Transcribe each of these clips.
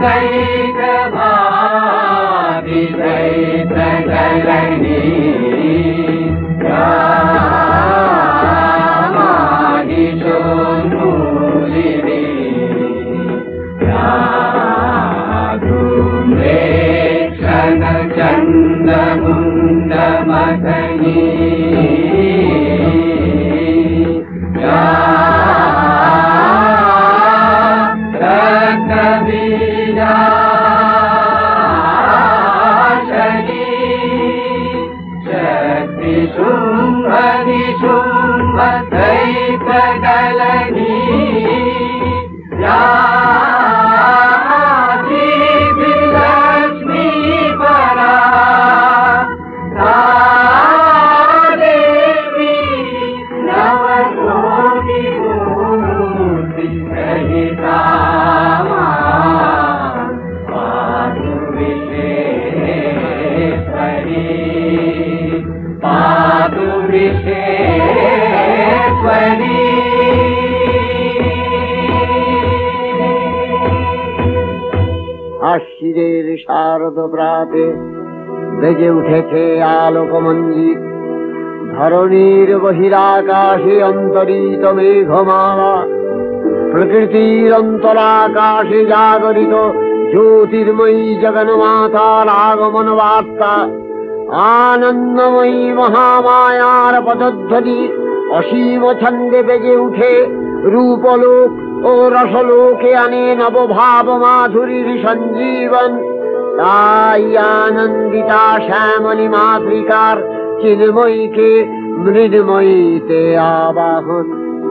আশ্বিরের শারদ প্রাতে বেজে উঠেছে আলোক মঞ্জিত, ধরণীর বহিরাকাশে অন্তরিত মেঘমালা, প্রকৃতির অন্তরাকাশে জাগরিত জ্যোতির্ময়ী জগন্মাতার আগমন বার্তা, আনন্দময়ী মহামায়ার পদধ্বনি অসীম ছন্দে বেজে উঠে রূপলোক ও রসলোকে আনে নবভাব মাধুরীর সঞ্জীবন। তাই আনন্দিতা শ্যামলী মাতৃকার চিন্ময়ীকে মৃন্ময়ীতে আবাহন।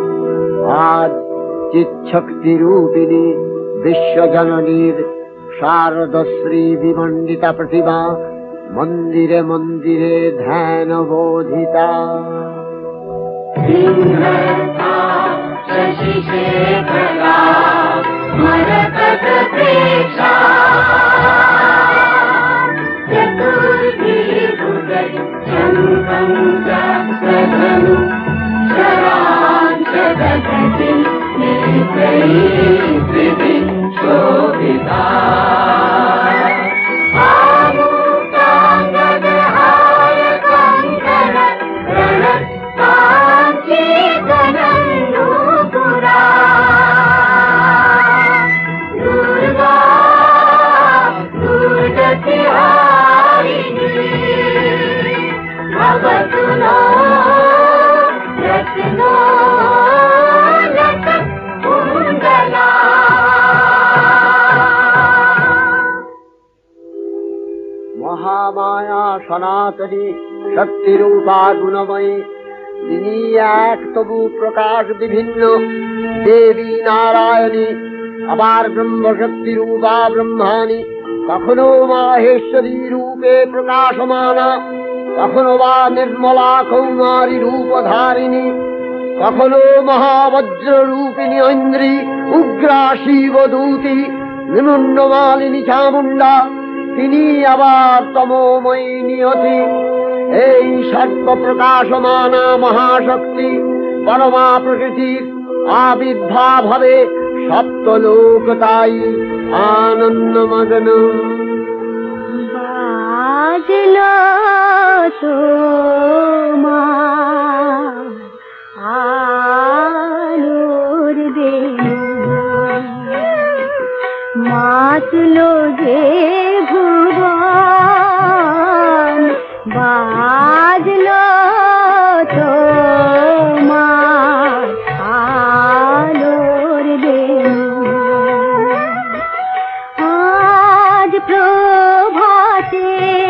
আজ চিৎশক্তি রূপিণী বিশ্বজননীর শারদশ্রী বিমণ্ডিতা প্রতিমা মন্দিরে মন্দিরে ধ্যান বোধিতা। शशिशेखरा मरकतप्रेक्षा चतुर्भिर्भुजै शङ्खं चक्रधनुं शराञ्चदधति नेत्रैः त्रिभिः शोभिता। মহামায়া সনাতনী শক্তিরূপা গুণময়ী, তিনি এক তবু প্রকাশ বিভিন্ন দেবী নারায়ণী, আবার ব্রহ্মশক্তি রূপা ব্রহ্মাণী, কখনো মাহেশ্বরী রূপে প্রকাশমানা, কখনো বা নির্মলা কৌমারী রূপধারিণী, কখনো মহাবজ্র রূপিণী ঐন্দ্রী, উগ্রা শিবদূতি, নিমুন্নমালিনী চামুণ্ডা, তিনি আবার তমোময়ী নিয়তি। এই সর্ব প্রকাশমানা মহাশক্তি পরমা প্রকৃতির আবির্ভাব হবে সপ্তলোক, তাই আনন্দমগ্ন। বাজলো তোমার আলোর বেণু, মাতলো যে ভুবন, বাজলো তোমার আলোর বেণু। আজ প্রভাতে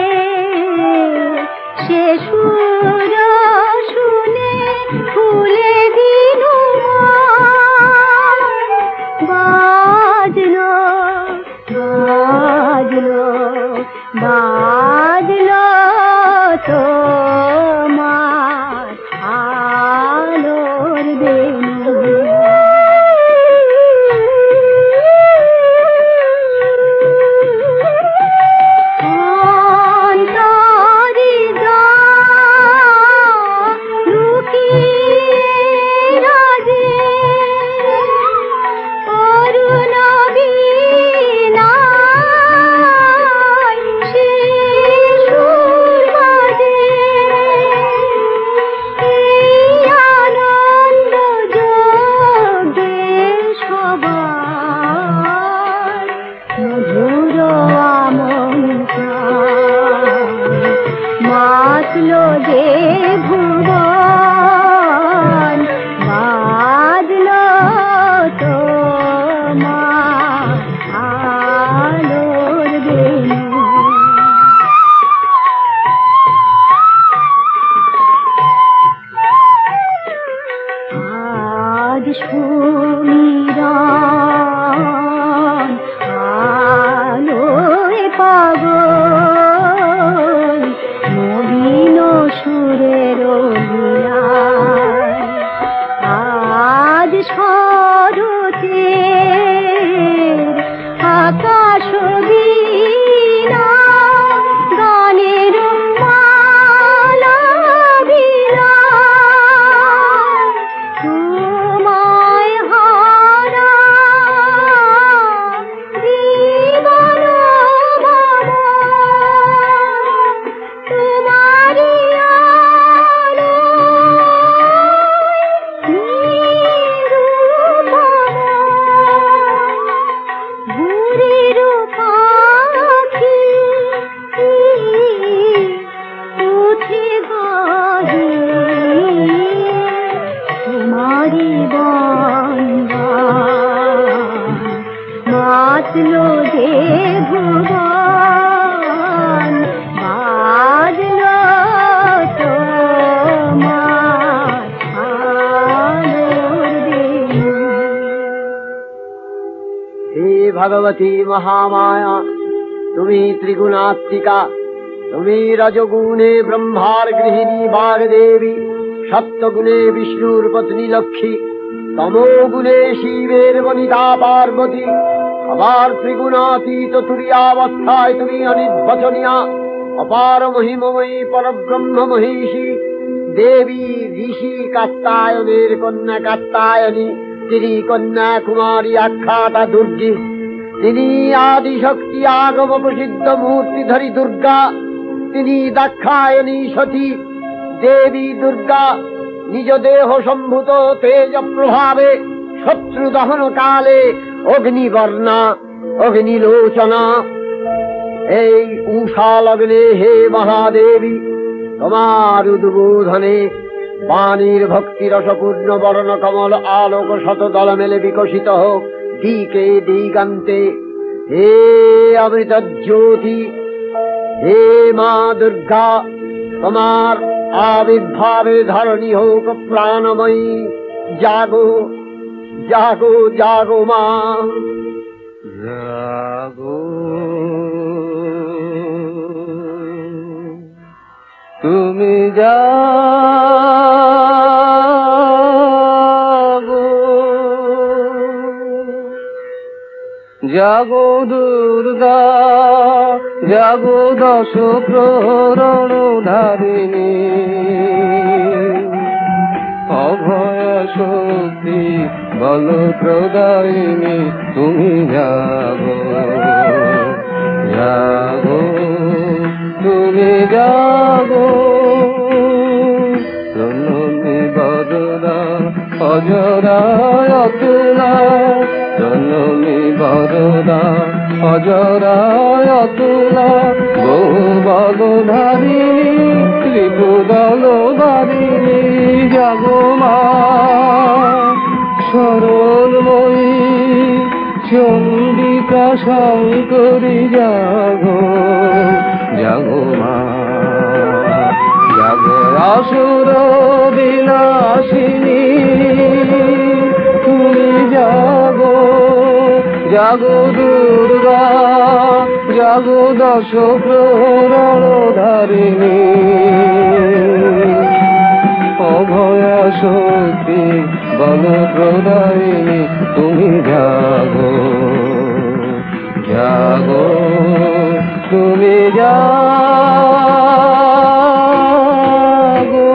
সে সুর শুনে ফুলে দিনু বাজলো বাজলো বাজলো তোমার আলোর বেণু। অন্তরি মাতলো যে ভুবন বাজলো তোমার আলোর বেনু। আজ সুমিরন আলোয় পাগল নবীন সুরের লীলায়। আজ শরতের আকাশ বীণা গানের মালা বিলায়। তোমায় হারা জীবন ভাবো তোমারি ভুরির পাখি উঠে গাহে তোমারি বন্দান। মাতলো যে ভুবন বাজলো তোমার আলোর বেনু। হে ভগবতী মহামায়া, তুমি ত্রিগুণাত্মিকা, তুমি রজগুণে ব্রহ্মার গৃহিণী বাগদেবী, সপ্তগুণে বিষ্ণুর পত্নী লক্ষ্মী, তমোগুণে শিবের বনিতা পার্বতী, আবার ত্রিগুণাতীত তুরীয়াবস্থায় তুমি অনির্বচনীয়া, অপার মহিমময়ী পরব্রহ্ম মহিষী দেবী, ঋষি কাত্যায়নের কন্যা কাত্যায়নী, তিনি কন্যা কুমারী আখ্যাতা দুর্গী, তিনি আদিশক্তি আগম প্রসিদ্ধ মূর্তিধরী দুর্গা, তিনি দাক্ষায়নী সতী দেবী দুর্গা। নিজ দেহ সম্ভূত তেজ প্রভাবে শত্রু দহন কালে অগ্নিবর্ণা অগ্নিলোচনা। এই উষা লগ্নে হে মহাদেবী, তোমার উদ্বোধনে বাণীর ভক্তি রসপূর্ণ বর্ণ কমল আলোক শত দল মেলে বিকশিত হোক দিকে দিগান্তে। হে অমৃত জ্যোতি, হে মা দুর্গা, তোমার আবির্ভাবে ধরণী হোক প্রাণময়ী। জাগো জাগো জাগো মা, জাগো তুমি জাগো, জাগো দুর্গা, জাগো দশ প্রহরণ ধারিণী, অভয় শক্তি বল প্রদায়িনী, তুমি জাগো জাগো তুমি জাগো। জননী বরদা অজরা অতুলা, জননী বরদা অজরা অতুলা, বহু বলধারিণী ত্রিপুদল বারিণী, জাগো মা সরলময়ী চন্ডিকা শঙ্করী, জাগো জাগো মা, জাগো আসুর বিনাশিনী, তুমি জাগো জাগো দুর্গা, জাগো দশ প্রহরণ ধারিণী, অভয় শক্তি বল প্রদায়িনী, তুমি জাগো জাগো তুমি জাগো।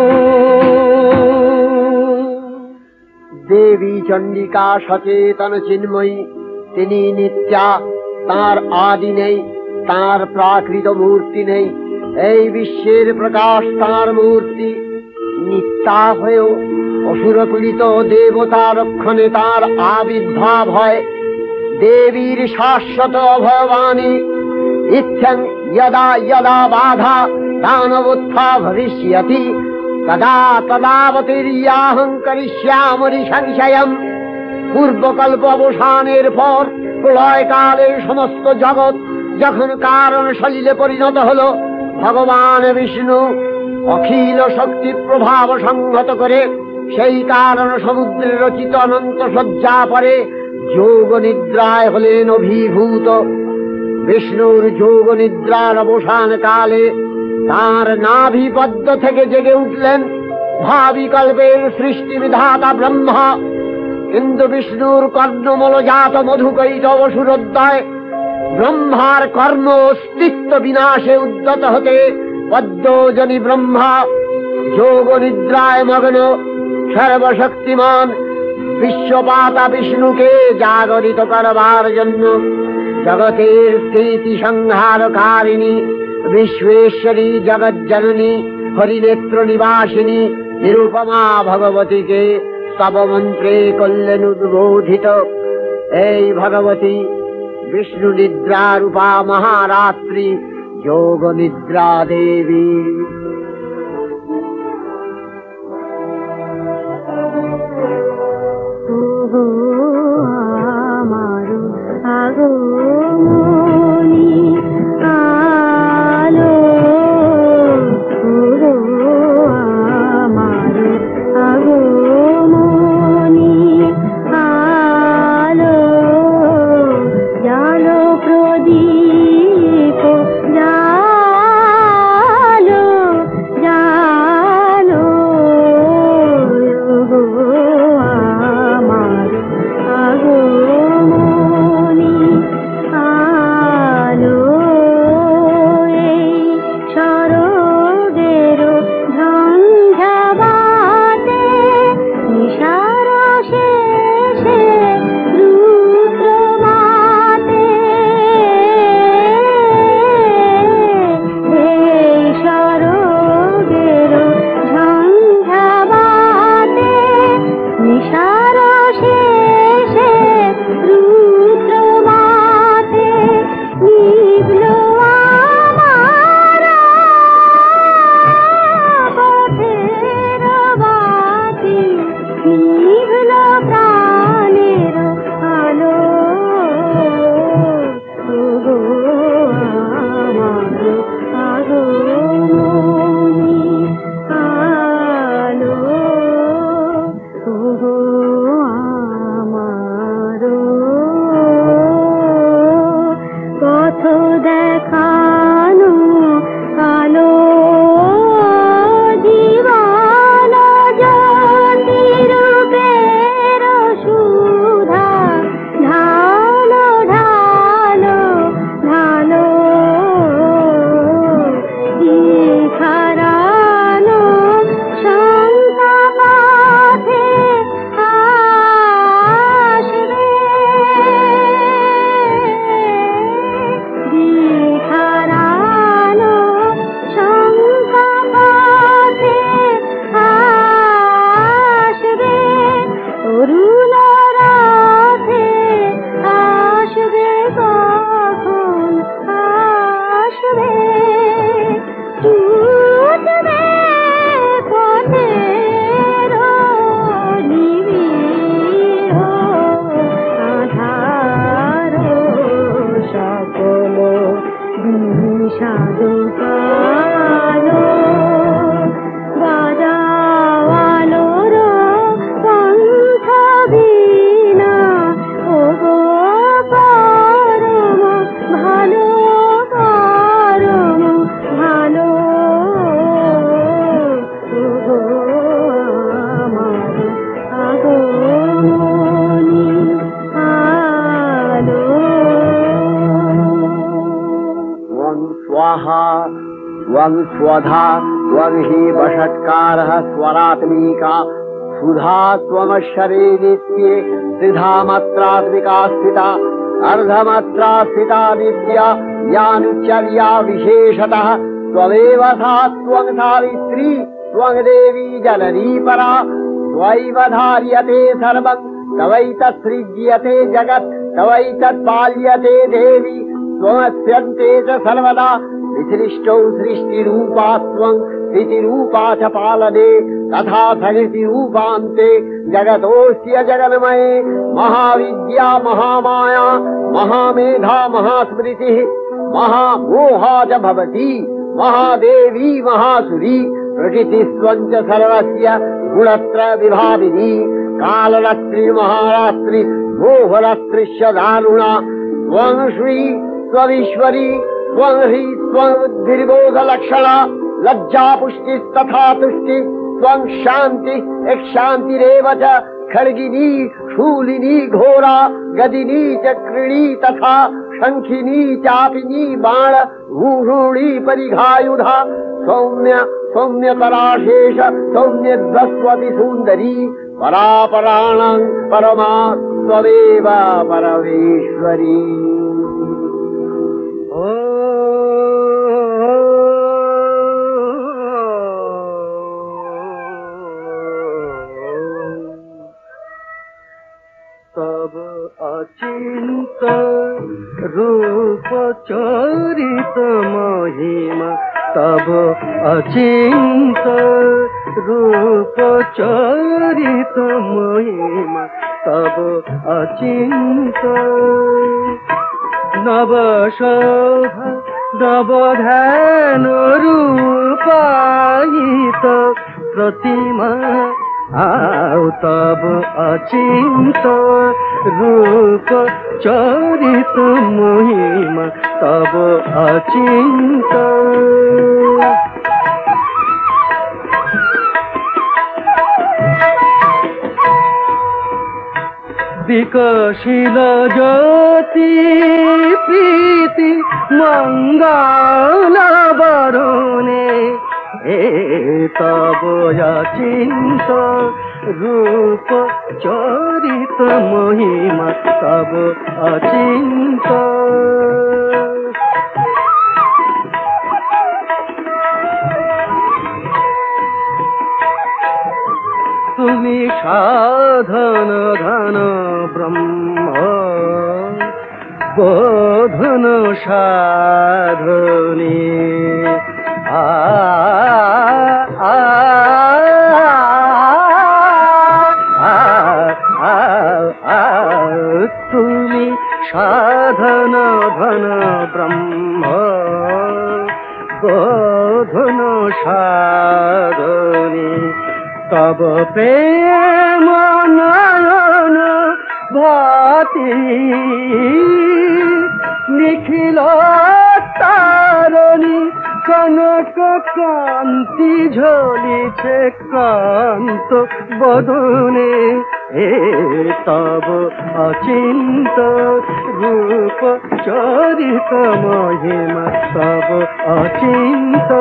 দেবী চণ্ডিকা সচেতন চিন্ময়ী, তিনি নিত্যা, তার আদি নেই, তার প্রাকৃত মূর্তি নেই। এই বিশ্বের প্রকাশ তার মূর্তি, নিত্যা হয়েও অসুরপীড়িত দেবতা রক্ষণে তার আবির্ভাব হয়। দেবীর শাশ্বত অভয়বাণী, ইচ্ছং यदा यदा बाधा दानवोत्था भविष्यति तदा तदावतीर्याहं करिष्यामि संशयम्। পূর্বকল্প অবসানের পর প্রলয়কালে সমস্ত জগৎ যখন কারণ সলিলে পরিণত হল, ভগবান বিষ্ণু অখিল শক্তি প্রভাব সংহত করে সেই কারণ সমুদ্রে রচিত অনন্ত শয্যা পরে যোগ নিদ্রায় হলেন অভিভূত। বিষ্ণুর যোগ নিদ্রার অবসান কালে তার নাভিপদ্ম থেকে জেগে উঠলেন ভাবিকল্পের সৃষ্টি বিধাতা ব্রহ্মা। কিন্তু বিষ্ণুর কর্ণমলজাত মধুকৈত অসুরোদ্দয় ব্রহ্মার কর্ম অস্তিত্ব বিনাশে উদ্যত হতে পদ্মজনী ব্রহ্মা যোগ নিদ্রায় মগ্ন সর্বশক্তিমান বিশ্বপাতা বিষ্ণুকে জাগরিত করবার জন্য জগতের স্থিতি সংহারকারিণী বিশ্বেশ্বরী জগজ্জননী হরিনেত্র নিবাসিনী নিরুপমা ভগবতীকে স্তবমন্ত্রে করলেন উদ্বোধিত। এই ভগবতী বিষ্ণু নিদ্রা রূপা মহারাত্রি যোগ নিদ্রা দেবী। त्वं स्वधा त्वं हि वषट्कारः स्वरात्मिका सुधा त्वमक्षरे नित्ये त्रिधा मात्रात्मिका स्थिता अर्धमात्रा स्थिता विद्या यानुचर्या विशेषतः त्वमेव सा त्वं सावित्री त्वं देवी जननी परा त्वैव धार्यते सर्वं तवैतत्सृज्यते जगत् तवैतत्पाल्यते देवी त्वमस्यन्ते च सर्वदा विसृष्टौ सृष्टिरूपात्वं स्थितिरूपा च पालने तथा प्रकृतिरूपान्ते जगतोऽस्य जगन्मये महाविद्या महामाया महामेधा महास्मृतिः महामोहा च भवति महादेवी महासुरी प्रकृतिस्त्वं च सर्वस्य गुणत्रय विभाविनी कालरात्रि महारात्रि मोहरात्रिश्च दारुणा त्वं श्री त्वमीश्वरी त्वं ह्री त्वं बुद्धिर्बोधलक्षणा लज्जा पुष्टिस्तथा तुष्टि त्वं शान्ति शान्तिरेव च खड्गिनी शूलिनी घोरा गदिनी चक्रिणी तथा शंखिनी चापिनी बाण भूषुणी परिघायुधा सौम्य सौम्यतराशेष सौम्यध्वस्वति सुन्दरी परापराणां परमा त्वमेव परमेश्वरी। तब अचिंत रूप चरित महिमा तब अचिंत रूप चरित महिमा तब अचिंत नव शोभा नव ध्यान रूपायित प्रतिमा आओ तब अचिंत रूप चरित महिमा तब अचिंत विकशिल ज्योति प्रीति मंगल बरुणे तब अचिंत रूप चरित महिमा तब अचिंत तुमी साधन धन ब्रह्म बोधन साधने तुमी साधन धन ब्रह्म बोधन साधने तब प्रेम नयन भाति निखिल तारणी कनक कांति झलिছে कांत बदने तब अचिंत रूप चरित महिमा तब अचिंत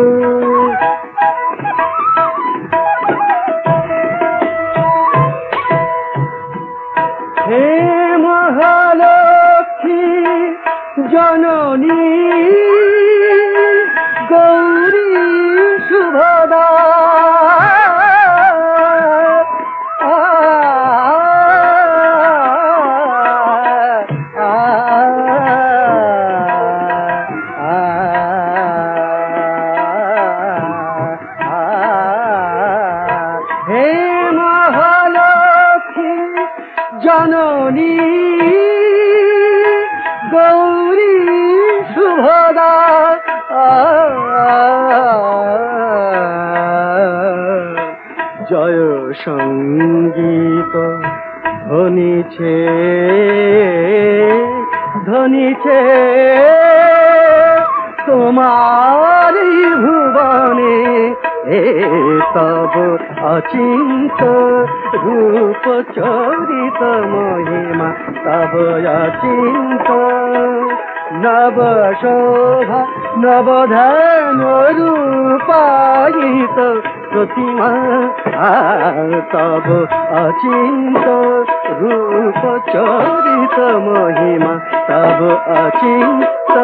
हे महालक्ष्मी जननी गौरी शुभदा हे महालक्ष्मी जननी गौरी शुभदा जय संगीत ध्वनि छे तुम्हारी भुवने तब अचिंत रूप चरित महिमा तब अचिंत नव शोभा नव ध्यान रूपायित प्रतिमा तब अचिंत रूप चरित महिमा तब अचिंत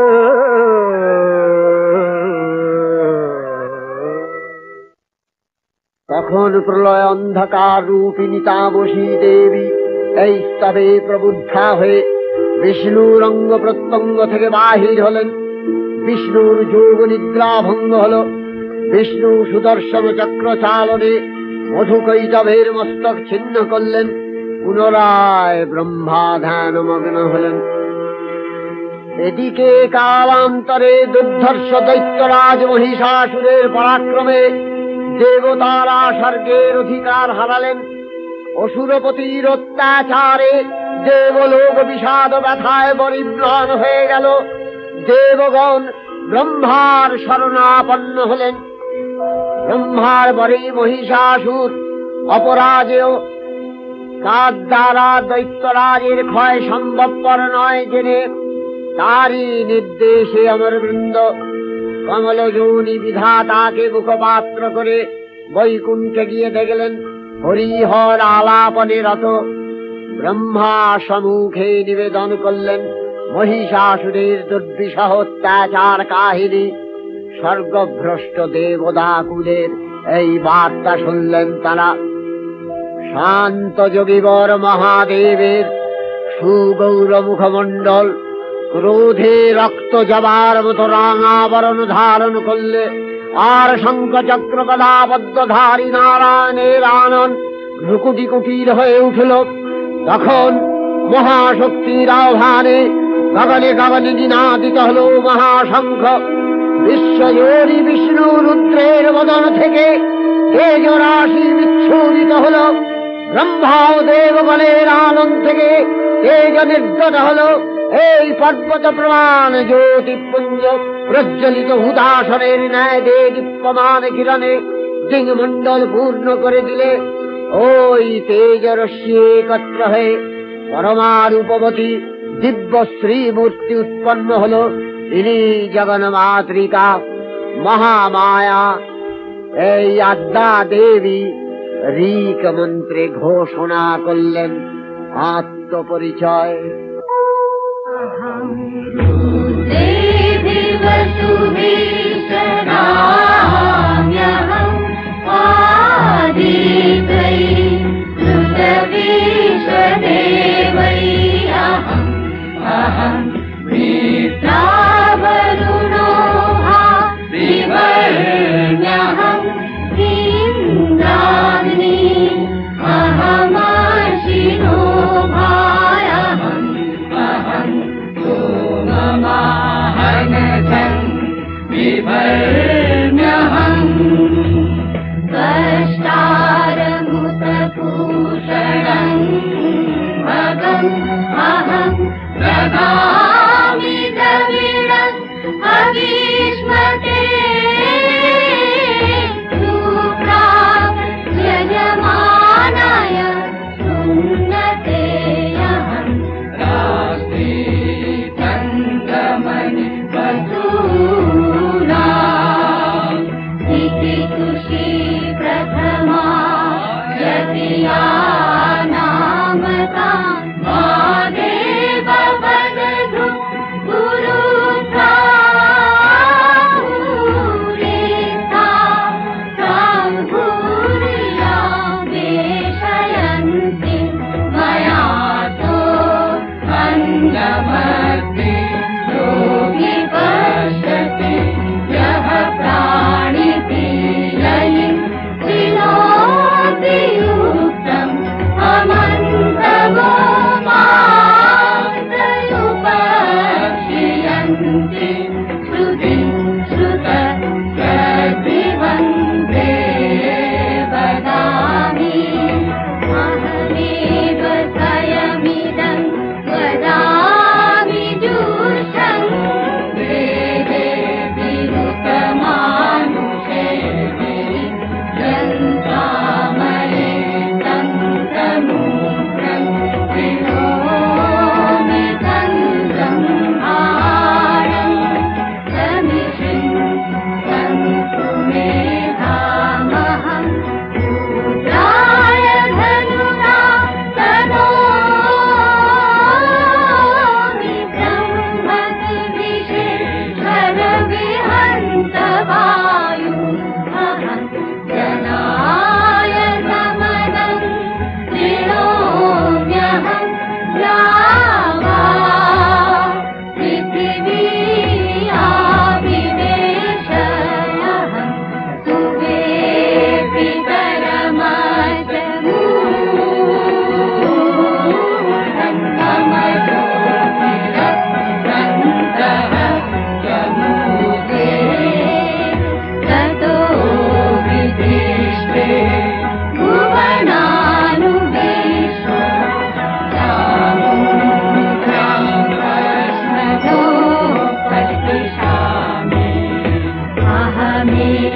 তখন প্রলয় অন্ধকার রূপিণী তামসী দেবী এই স্তবে প্রবুদ্ধা হয়ে বিষ্ণুর অঙ্গ প্রত্যঙ্গ থেকে বাহির হলেন। বিষ্ণুর যোগ নিদ্রা ভঙ্গ হল। বিষ্ণু সুদর্শন চক্র চালনে মধুকৈটভের মস্তক ছিন্ন করলেন। পুনরায় ব্রহ্মা ধ্যান মগ্ন হলেন। এদিকে কালান্তরে দুর্ধর্ষ দৈত্যরাজ মহিষাসুরের পরাক্রমে দেবতারা স্বর্গের অধিকার হারালেন। অসুরপতির অত্যাচারে দেবলোক বিষাদ ব্যথায় পরিম্লান হয়ে গেল। দেবগণ ব্রহ্মার শরণাপন্ন হলেন। ব্রহ্মার পরে মহিষাসুর অপরাজেয়। তার দ্বারা দৈত্যরাজের ক্ষয় সম্ভবপর নয় জেনে তারই নির্দেশে অমরবৃন্দ কমলযোনি বিধাতাকে মুখপাত্র করে বৈকুণ্ঠে গিয়ে দেখলেন হরিহর আলাপনে রত। ব্রহ্মা সম্মুখে নিবেদন করলেন মহিষাসুরের দুর্বিষহ অত্যাচার কাহিনী। স্বর্গভ্রষ্ট দেবদাকুলের এই বার্তা শুনলেন তারা। শান্ত যোগীবর মহাদেবের সুগৌর মুখমণ্ডল ক্রোধে রক্ত জবার মতো রাঙাবরণ ধারণ করলে। আর শঙ্খ চক্র গদাবদ্ধধারী নারায়ণের আনন্দ রুকুটি কুটির হয়ে উঠল। তখন মহাশক্তির আহ্বানে গগনে গগনে নিনাদিত হল মহাশঙ্খ। বিশ্বজোরী বিষ্ণু রুদ্রের বদন থেকে তেজ রাশি বিচ্ছুরিত হল। ব্রহ্মা ও দেবগণের আনন্দ থেকে তেজ নির্গত হল। এই পর্বত প্রমাণ জ্যোতিপুঞ্জ প্রজ্বলিত হুদাসনের ন্যায় দীপ্যমান কিরণে দিংমণ্ডল পূর্ণ করে দিলে। ওই তেজ রশ্মি একত্র হয়ে পরমারূপবতী দিব্য শ্রীমূর্তি উৎপন্ন হল। ইনি জগন্মাতৃকা মহামায়া। এই আদ্যা দেবী ঋক মন্ত্রে ঘোষণা করলেন আত্মপরিচয়।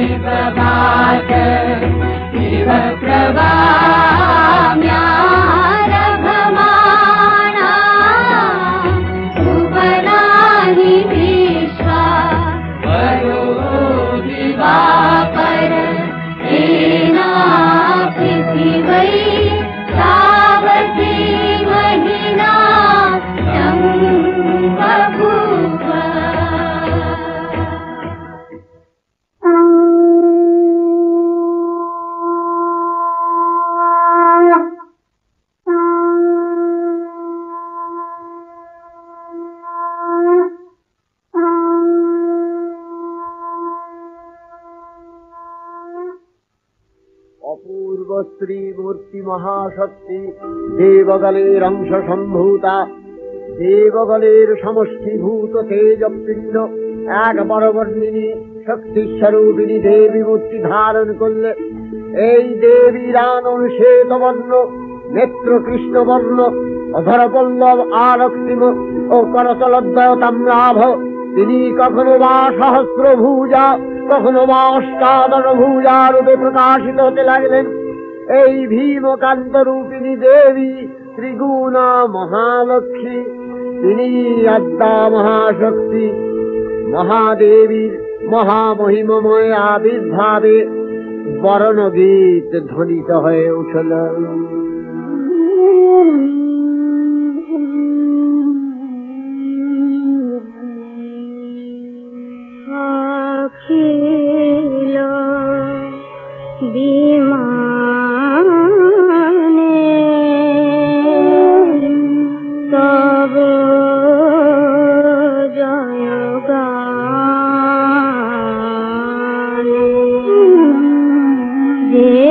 प्रभात शिव प्रभाम्यारभमाणा सुबलानि विश्वा वरो दिवाकर एना पृथिवै तावती महिना बभूव। অপূর্ব শ্রী মূর্তি মহাশক্তি দেবগলের অংশ সম্ভূতা, দেবগলের সমষ্টিভূত তেজপিণ্ড এক বরবর্ণিনী শক্তিস্বরূপিণী দেবী মূর্তি ধারণ করলে এই দেবীর আনন শ্বেতবর্ণ, নেত্র কৃষ্ণবর্ণ, অধর পল্লব আরক্তিম ও করতলদ্বয় তাম্রাভ। তিনি কখনো বা সহস্রভুজা, কখনো বা অষ্টাদশভুজা রূপে প্রকাশিত হতে লাগলেন। এই ভীমকান্ত রূপিণী দেবী ত্রিগুণা মহালক্ষ্মী, তিনি আদ্যা মহাশক্তি। মহাদেবীর মহামহিমময় আবির্ভাবে বরণগীত ধ্বনিত হয়ে উঠল। अखिल विमाने तब जयगाने जे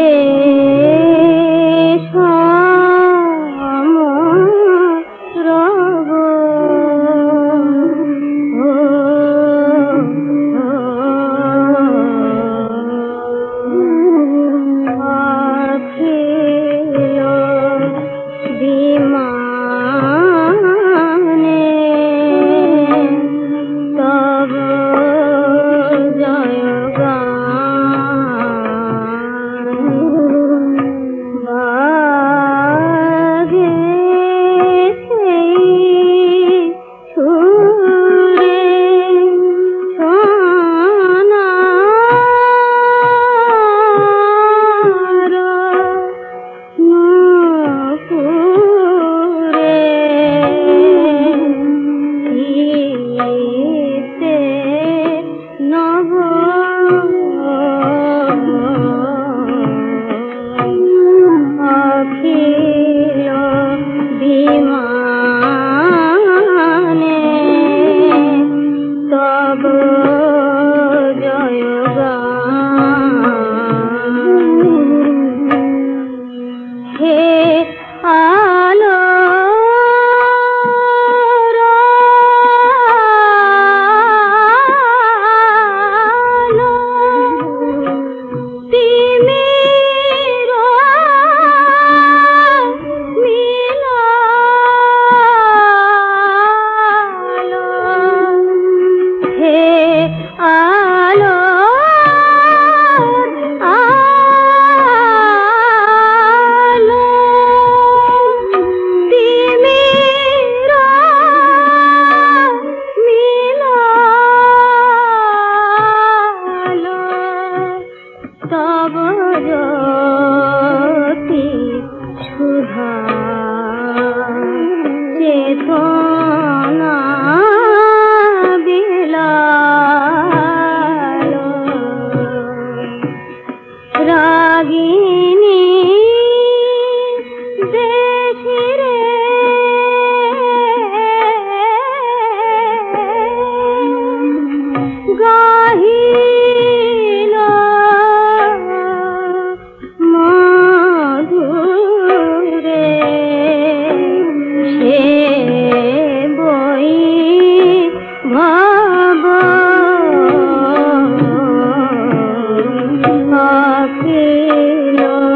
अखिल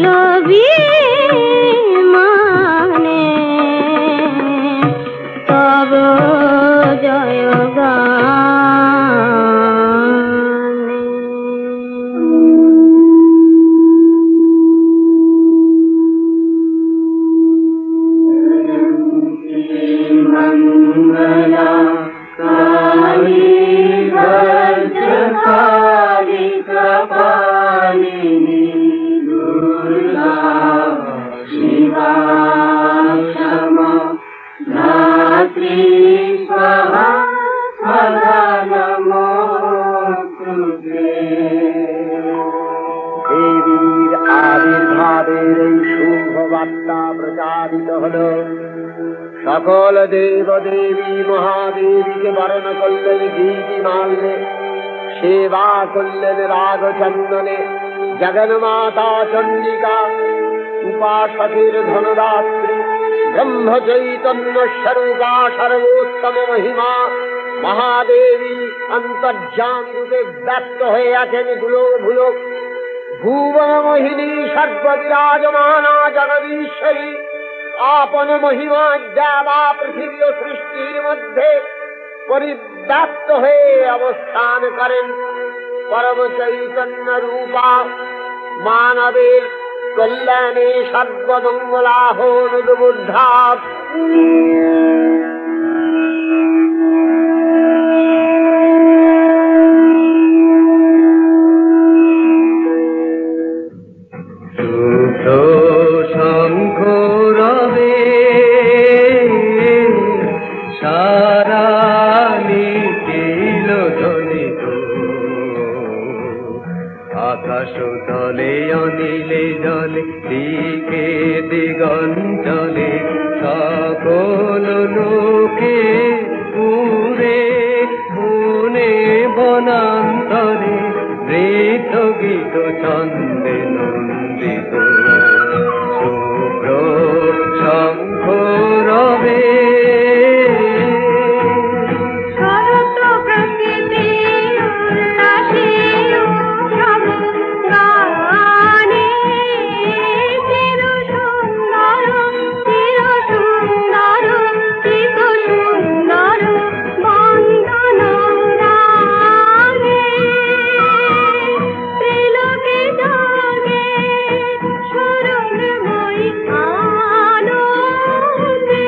অভিমানে তব জয় গানে। মঙ্গলা কালী ভদ্রকালী কপালিনী দুর্গা শিবা ক্ষমা ধাত্রী স্বাহা সদা নমস্তুতে। দেবীর আবির্ভাবের এই শুভ বার্তা প্রচারিত হল। সকল দেব দেবী মহাদেবীকে বরণ করলেন গীতি মাল্যে, সেবা করলেন রাগ চন্দনে। জগন্মাতা চণ্ডিকা উপাসকের ধনদাত্রী, ব্রহ্ম চৈতন্য স্বরূপা সর্বোত্তম মহিমা মহাদেবী অন্তর্যামী রূপে ব্যক্ত হয়ে আছেন দুলোক ভুলোক। ভুবন মোহিনী সর্ববিরাজমানা জগদীশ্বরী আপন মহিমা দেবা পৃথিবী ও সৃষ্টির মধ্যে পরিব্যাপ্ত হয়ে অবস্থান করেন। পরম চৈতন্য রূপা মানবের কল্যাণে সর্বমঙ্গলাহ অনুবুদ্ধা। শঙ্খ রবে সারা নিখিল ধ্বনিত, আকাশ তলে অনিলে জলে দিকে দিগঞ্চলে সকল লোকে পুরে বনে বনান্তরে নৃত্য গীত ছন্দে নন্দিত। শুভ্র শঙ্খ রবে শরৎ প্রকৃতি উল্লাসে উৎসব গানে, চির সুন্দর চির সুন্দর চিত সুন্দর বন্দন রাগে। ত্রিলোকে জাগে শরণময়ী আনন্দে।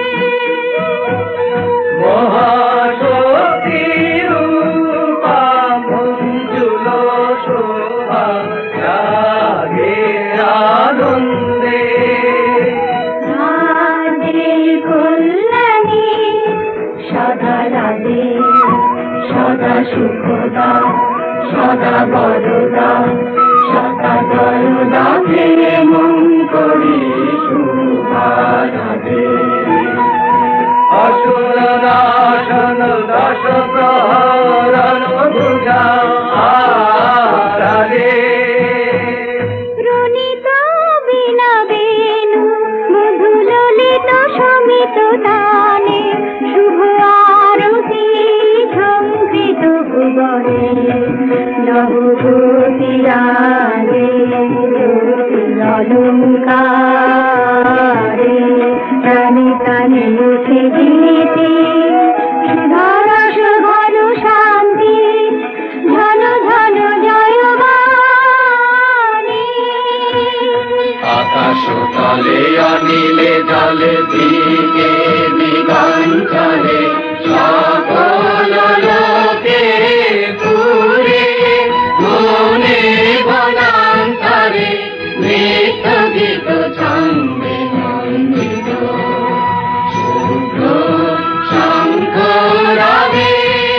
মহাশক্তি রূপা মঞ্জুল শোভা জাগে আনন্দে। রাধে কল্যাণী সদা রাধে, সদা সুখদা সদা বরদা, সদা দয়দা মঙ্করী শুভা রাধে। অসুর নাশন দশ প্রহরণ ভুজা রাধে। প্রণীত বীণা বেণু মধু ললিত সমিত তানে, শুভ আরতি ঝঙ্কৃত ভুবনে। নবজ্যোতি রাগে অলঙ্কারে, প্রাণে প্রাণে উঠে গীতি সুধারস ঘন শান্তি, ধন ধন জয়বাণী। আকাশ তলে অনিলে জলে দিকে দিগঞ্চলে সকল লোকে পুরে বনে বনান্তরে নৃত্য গীত ছন্দে নন্দিত। শুভ্র শঙ্খ রবে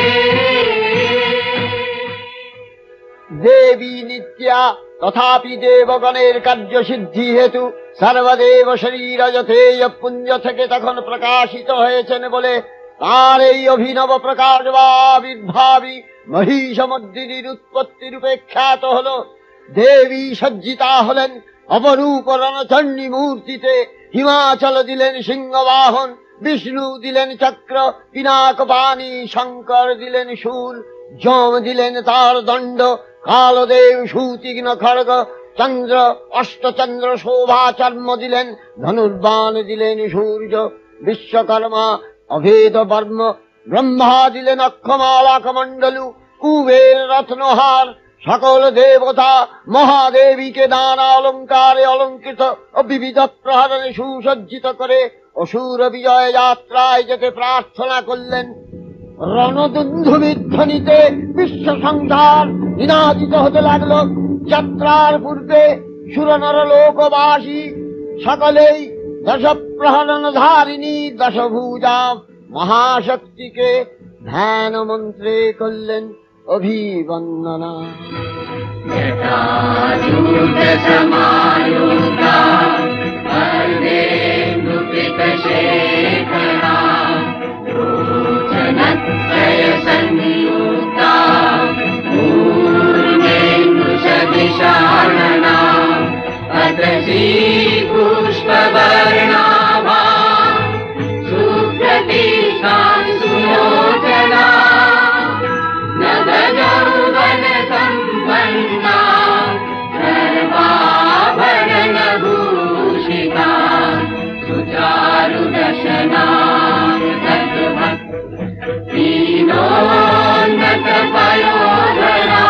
দেবী নিত্যা তথাপি দেবগণের কার্য সিদ্ধি হেতু সর্বদেব শরীর যথেয় পুঞ্জ থেকে তখন প্রকাশিত হয়েছেন বলে তার এই অভিনব প্রকাশ বা আবির্ভাবী মহিষমর্দিনীর উৎপত্তি রূপে খ্যাত হল। দেবী সজ্জিতা হলেন অপরূপ রণচণ্ডী মূর্তিতে। হিমাচল দিলেন সিংহবাহন, বিষ্ণু দিলেন চক্র পিনাক পানি, শঙ্কর দিলেন শূল, যম দিলেন তার দণ্ড, কালদেব সুতীক্ষ্ণ খড়গ, চন্দ্র অষ্টচন্দ্র শোভা চর্ম দিলেন, ধনুর্বাণ দিলেন সূর্য, বিশ্বকর্মা অভেদ বর্ম, ব্রহ্মা দিলেন অক্ষমালা কমণ্ডলু, কুবের রত্নহার, সকল দেবতা মহাদেবীকে নানা অলঙ্কারে অলঙ্কৃত ও বিবিধ প্রহরণে সুসজ্জিত করে অসুর বিজয় যাত্রায় যেতে প্রার্থনা করলেন। রণদুন্ধুবিধ্বনিতে বিশ্ব সংসার নিনাদিত হতে লাগলো। যাত্রার পূর্বে সুরনর লোকবাসী সকলেই দশ প্রহরণ ধারিণী দশভুজা মহাশক্তিকে ধ্যান মন্ত্রে করলেন অভিবন্দনা। पुष्पवर्णाभा सुप्रतिष्ठा सुलोचना नवयौवन सम्पन्ना सर्वाभरणभूषिता सुचारुदशना दीनोन्नतपयोधरा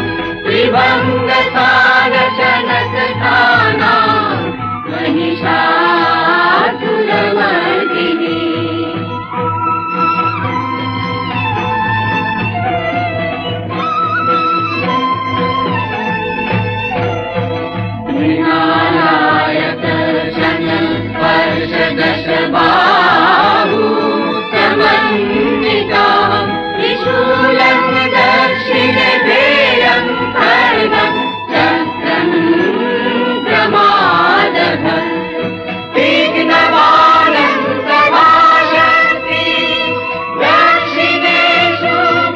त्रिभङ्गसारशनकथाना महिषासुरमर्दिनी। विनायक स्पर्श दशबाहु समन्विता त्रिशूलं दक्षिणे भेयं खड्गं चक्रं प्रमादः तीक्ष्णबाणं प्रभाषन्ति दक्षिणेषु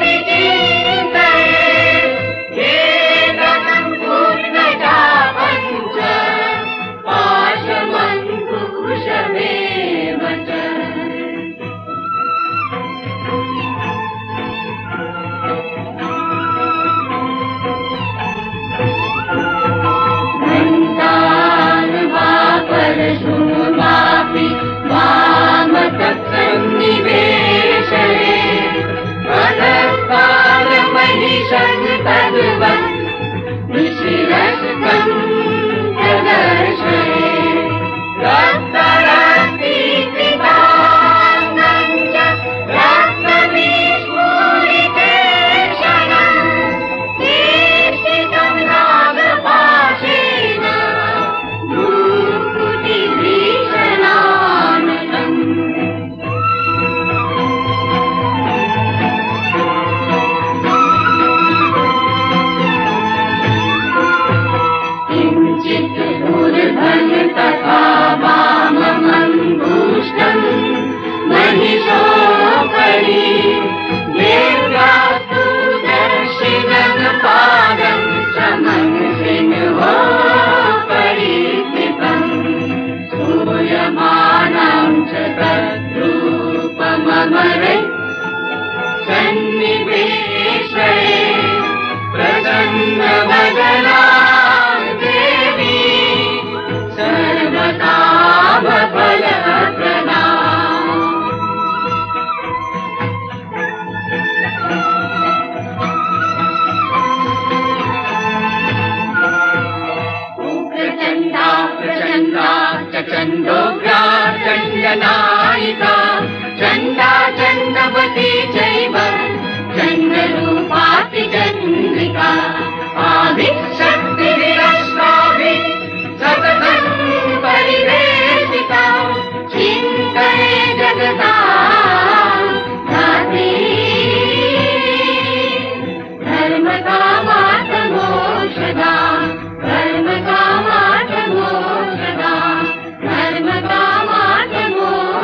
विचिन्तये एकदं पूर्णचापञ्च पाशमङ्कुशमेव च। परशुमापि वामतत्सन्निवेशये वदत्कालमहिषं तद्वत् ऋषिरस्तं प्रदर्शये रक्तरक्तीकृताङ्गं च रक्तविस्फुरितेक्षणं तीक्ष्णितं नागपाशेन तथा वाममङ्गुष्टं महिषोपरि देव्यास्तु दर्शिनं पादं समंसिंहोपरि स्थितम् सूयमानं च तद्रूपममरे सन्निवेशये प्रसन्नवदना देवी सर्वकामफलप्रदा। प्रचण्डा प्रचण्डा च चण्डोग्रा चण्डनायिका चण्डा चण्डवती चैव चण्डरूपाति चन्द्रिका आदिशक्तिविरश्वाभिः सततं परिवेशिता चिन्तये जगता धात्री धर्मकामार्थमोक्षदा धर्मकामार्थमोक्षदा धर्मकामार्थमोक्षदा।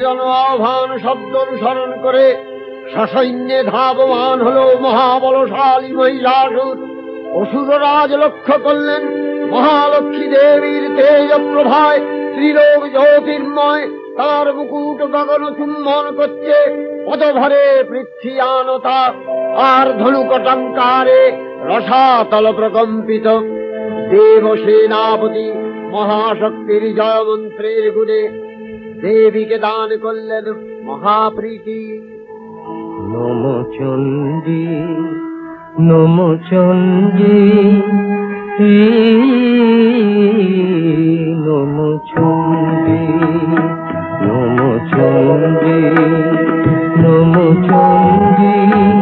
জন আহ্বান শব্দ অনুসরণ করে সসৈন্যে ধাবমান হল মহাবলশালী মহিষাসুর। অসুররাজ লক্ষ্য করলেন মহালক্ষ্মী দেবীর তেজ প্রভায় ত্রিলোক জ্যোতির্ময়, তার মুকুট গগন চুম্বন করছে, পদভরে পৃথ্বীয়ানতা আর ধনুকটঙ্কারে রসাতল প্রকম্পিত। দেব সেনাপতি মহাশক্তির জয়মন্ত্রের গুণে দেবীকে দান করলেন মহাপ্রীতি। নম চণ্ডী নম চণ্ডী নম চণ্ডী নম চণ্ডী নম চণ্ডী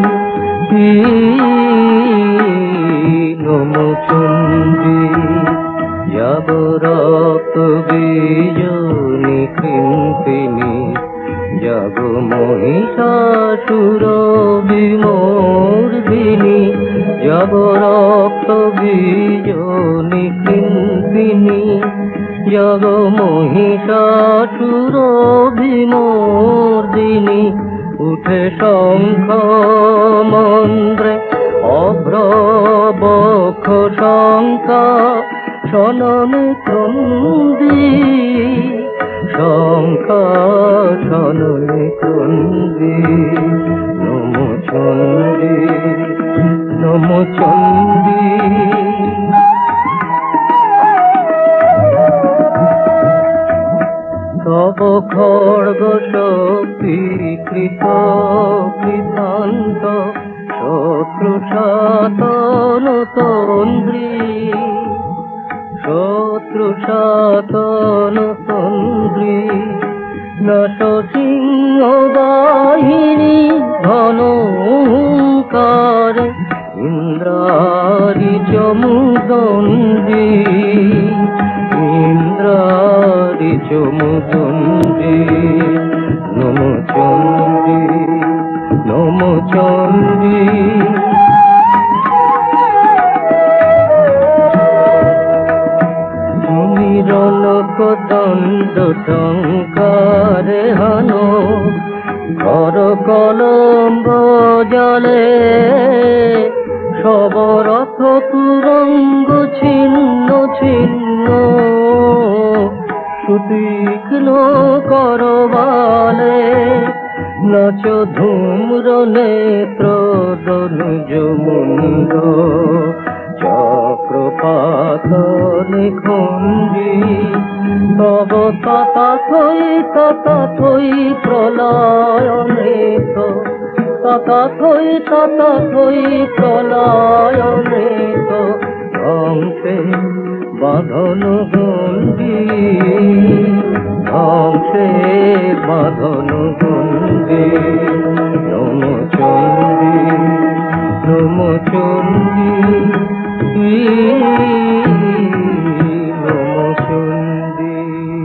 নম চণ্ডী যাব রক্ত বিজনি কৃন্তিনি, যাব মহিষাসুর বিমর্দিনী, যাব রক্ত বিজনি কৃন্তিনি, যাব মহিষাসুর বিমর্দিনী। উঠে শঙ্খ মন্দ্রে অভ্র বক্ষ শঙ্কা, শননে ক্রন্দী শঙ্কা শননে ক্রন্দী। নম চণ্ডী নম চণ্ডী তব খড়গ শক্তি কৃত কৃতান্ত, শত্রু সাতন তন্দ্রী শত্রু সাতন তন্দ্রী। নট সিংহ বাহিনী ধনকার, ইন্দ্রারি চমুদণ্ডী ইন্দ্রারি চমুদণ্ডী। নম চণ্ডী নম চণ্ডী রণক দণ্ড টঙ্কারে হানো, কর কলম্ব জলে সবরথ তুরঙ্গ ছিন্ন ছিন্ন। সুতীক্ষ্ণ করবালে নাচ ধূম্র নেত্র দনুজ মুন্ড, চক্রপাত নিখুঞ্জি। তব তথাথই প্রলয়নেত, তথাথই প্রলয়নেত। ধ্বংসে বাঁধন গণ্ডি ধ্বংসে বাঁধন গণ্ডি। নম চণ্ডী নম চণ্ডী নম চণ্ডী।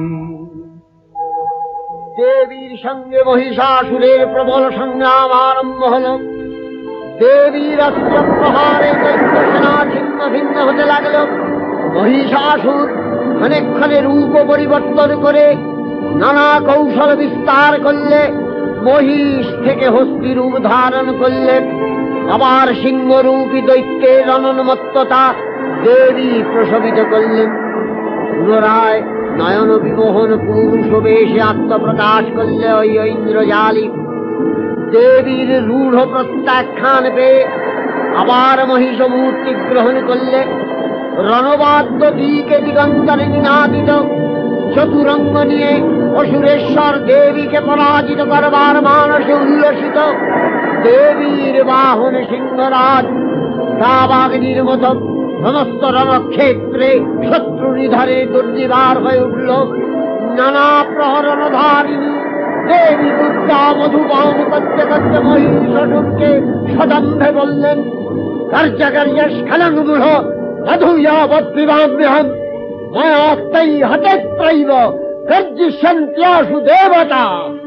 দেবীর সঙ্গে মহিষাসুরের প্রবল সংগ্রাম আরম্ভ হল। দেবীর অস্ত্র প্রহারে দৈত্য সেনা ছিন্ন ভিন্ন হতে লাগল। মহিষাসুর ক্ষণে রূপ পরিবর্তন করে নানা কৌশল বিস্তার করলে মহিষ থেকে হস্তি রূপ ধারণ করলেন। আবার সিংহরূপী দৈত্যের অনন্মত্ততা দেবী প্রসবিত করলেন। পুনরায় নয়ন বিমোহন পুরুষ বেশে আত্মপ্রকাশ করলে ওই ঐন্দ্রজালী। দেবীর রূঢ় প্রত্যাখ্যান পেয়ে আবার মহিষ মূর্তি গ্রহণ করলে। রণবাদ্য দিকে দিগন্তরে নিনাদিত চতুরঙ্গ নিয়ে অসুরেশ্বর দেবীকে পরাজিত করবার মানসে উল্লসিত। দেবীর বাহন সিংহরাজ দাবাগ্নির মতো সমস্ত রণক্ষেত্রে শত্রু নিধারে দুর্নিবার হয়ে উঠল। নানা প্রহরণধারিণী দেবী দুর্গা মধুপান করতে করতে মহিষাসুরকে সদম্ভে বললেন, কার্যকার্য স্খলনমূঢ় মধুয়াবদ্বিবাম্যহম ময়াস্তৈ হতেত্রৈব গর্জিষ্যন্ত্যাসু দেবতা।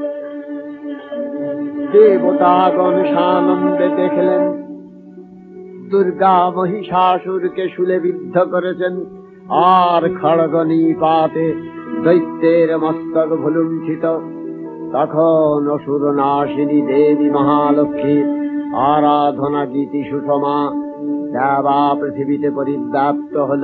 দেবতাগণ সানন্দে দেখলেন দুর্গা মহিষাসুরকে শুলে বিদ্ধ করেছেন, আর খড়গ নিপাতে দৈত্যের মস্তক ভুলুণ্ঠিত। তখন অসুর নাশিনী দেবী মহালক্ষ্মীর আরাধনা গীতি সুষমা দেবা পৃথিবীতে পরিব্যাপ্ত হল।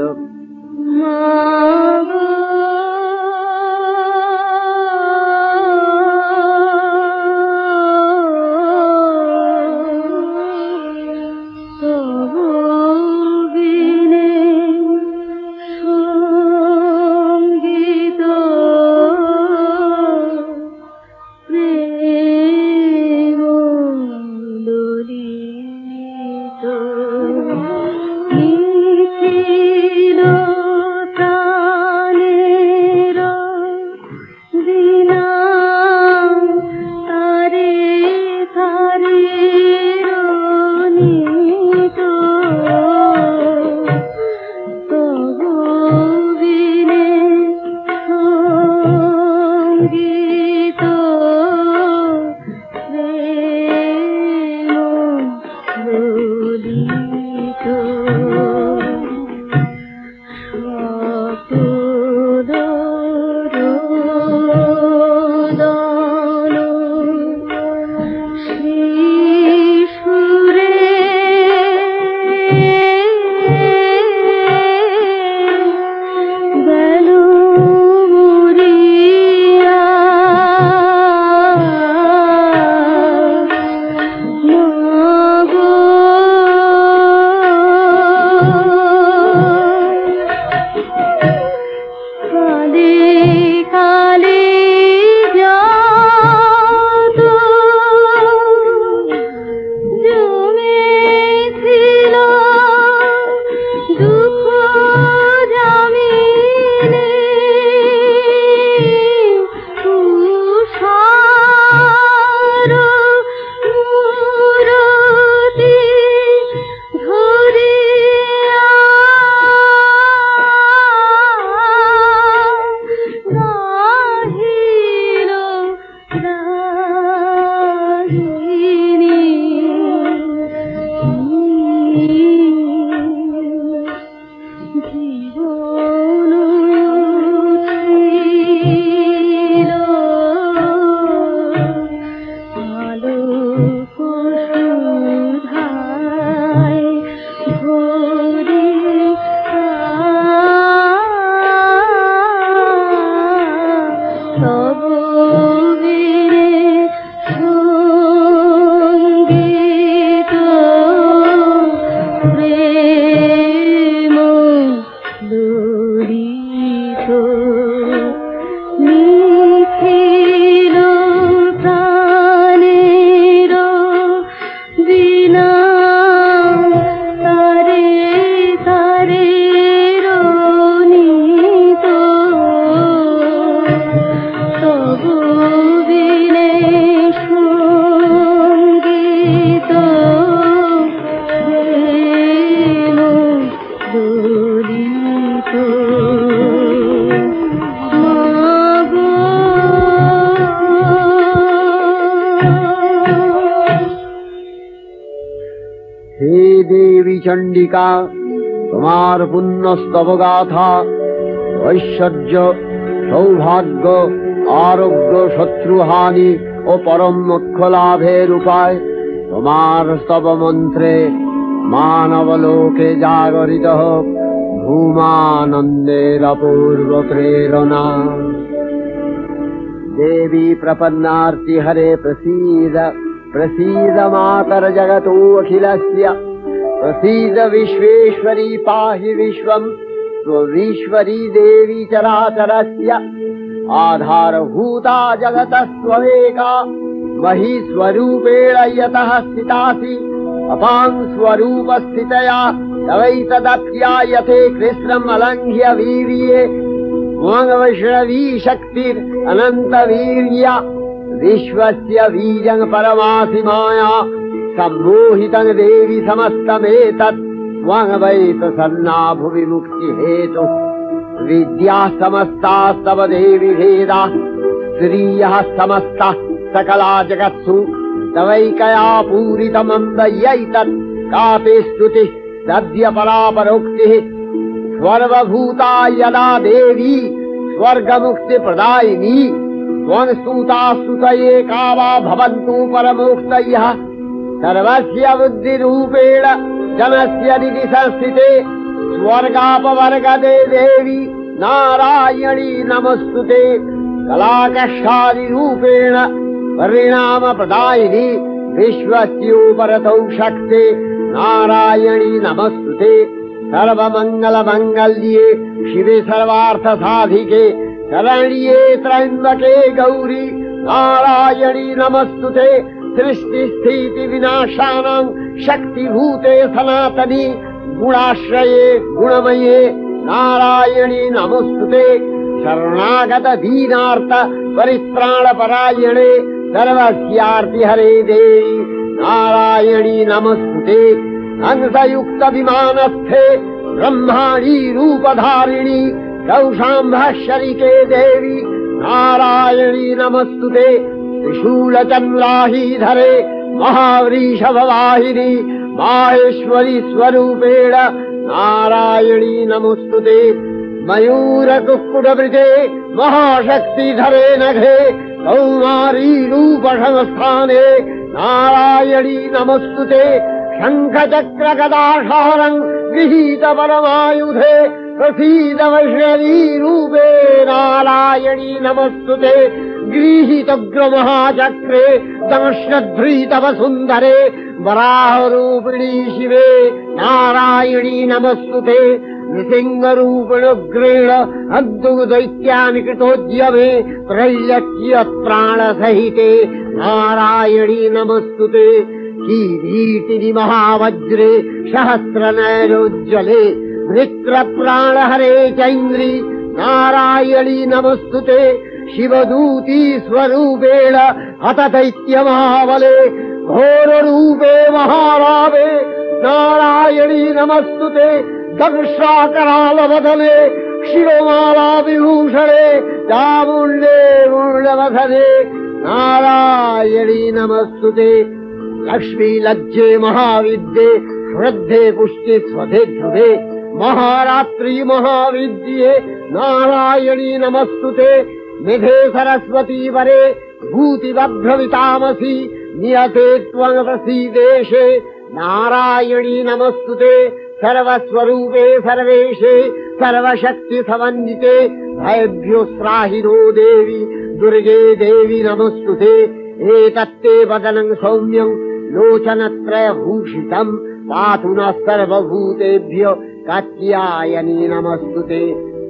চণ্ডিকা, তোমার পুণ্য স্তব গাথা, ঐশ্বর্য, সৌভাগ্য, আরোগ্য, শত্রুহানি ও পরম মোক্ষ লাভের উপায় তোমার স্তব মন্ত্রে মানবলোকে জাগরিত হোক ভূমানন্দের অপূর্ব প্রেরণা। দেবী প্রপন্নার্তি হরে প্রसीद प्रसीद मातर जगतो अखिलस्य प्रसीद विश्वेश्वरी पाहि विश्वं स्वविश्वरी देवी चराचरस्य आधारभूता जगतस्त्वमेका महिस्वरूपेण यतः स्थितासि अपां स्वरूपस्थितया तवैतदप्यायते कृष्णम् अलङ्घ्य वीर्ये वैष्णवी शक्तिर् अनन्तवीर्या विश्वस्य बीजं परमासि माया सम्मोहितं देवी समस्तमेतत् त्वं वै प्रसन्ना भुवि मुक्तिहेतु विद्याः समस्तास्तव देवी भेदाः स्त्रियः समस्ताः सकला जगत्सु तवैकया पूरितमन्दयैतत् का ते स्तुतिः सद्य परापरोक्तिः सर्वभूता यदा देवी स्वर्गमुक्तिप्रदायिनी त्वं स्तुतास्तुतये का वा भवन्तु परमोक्तयः सर्वस्य बुद्धिरूपेण जनस्य निधि संस्थिते स्वर्गापवर्गदे देवी नारायणी नमस्तुते कलाकष्ठादिरूपेण परिणामप्रदायिनी विश्वस्योपरतौ शक्ते नारायणी नमस्तुते सर्वमङ्गलमङ्गल्ये शिवे सर्वार्थसाधिके शरण्ये त्र्यम्बके गौरी नारायणी नमस्तुते सृष्टिस्थितिविनाशानां शक्तिभूते सनातनी गुणाश्रये गुणमये नारायणी नमस्तुते शरणागत दीनार्थ परित्राणपरायणे सर्वस्यार्तिहरे देवी नारायणी नमस्तुते हंसयुक्त विमानस्थे ब्रह्माणी रूपधारिणी कौशाम्भशरिके देवी नारायणी नमस्तुते त्रिशूलचन्द्राहीधरे महावृषभवाहिनी माहेश्वरी स्वरूपेण नारायणी नमस्तुते मयूरकुक्कुटवृते महाशक्तिधरे नघे कौमारी रूपसंस्थाने नारायणी नमस्तुते शङ्खचक्रगदाधारम् गृहीत परमायुधे प्रसीद वैष्णवी रूपे नारायणी नमस्तुते गृहीतग्रमहाचक्रे दंश्नध्रीतवसुन्दरे वराहरूपिणी शिवे नारायणी नमस्तुते नृसिंहरूपिणुग्रेण अद्भुतदैत्यानि कृतोद्यमे त्रैलक्ष्यत्राणसहिते नारायणी नमस्तुते किरीटिनि महावज्रे सहस्रनयनोज्ज्वले वृत्रप्राणहरे चैन्द्री नारायणी नमस्तुते शिवदूती स्वरूपेण हतदैत्यमहाबले घोररूपे महारावे नारायणी नमस्तुते दंशाकरालवदने शिरोमाला विभूषणे चामुण्डे मुण्डवदने नारायणी नमस्तुते लक्ष्मी लज्जे महाविद्ये श्रद्धे पुष्टे स्वधे ध्रुवे महारात्रि महाविद्ये नारायणी नमस्तुते निधे सरस्वती वरे भूतिवभ्रमितामसि नियते त्वं प्रसीदेशे नारायणी नमस्तुते सर्वस्वरूपे सर्वेशे सर्वशक्ति समन्विते भयभ्योस्त्राहिनो देवी दुर्गे देवी नमस्तुते एतत्ते वदनं सौम्यं लोचनत्रयभूषितं पातु नः सर्वभूतेभ्यो कात्यायनी नमस्तुते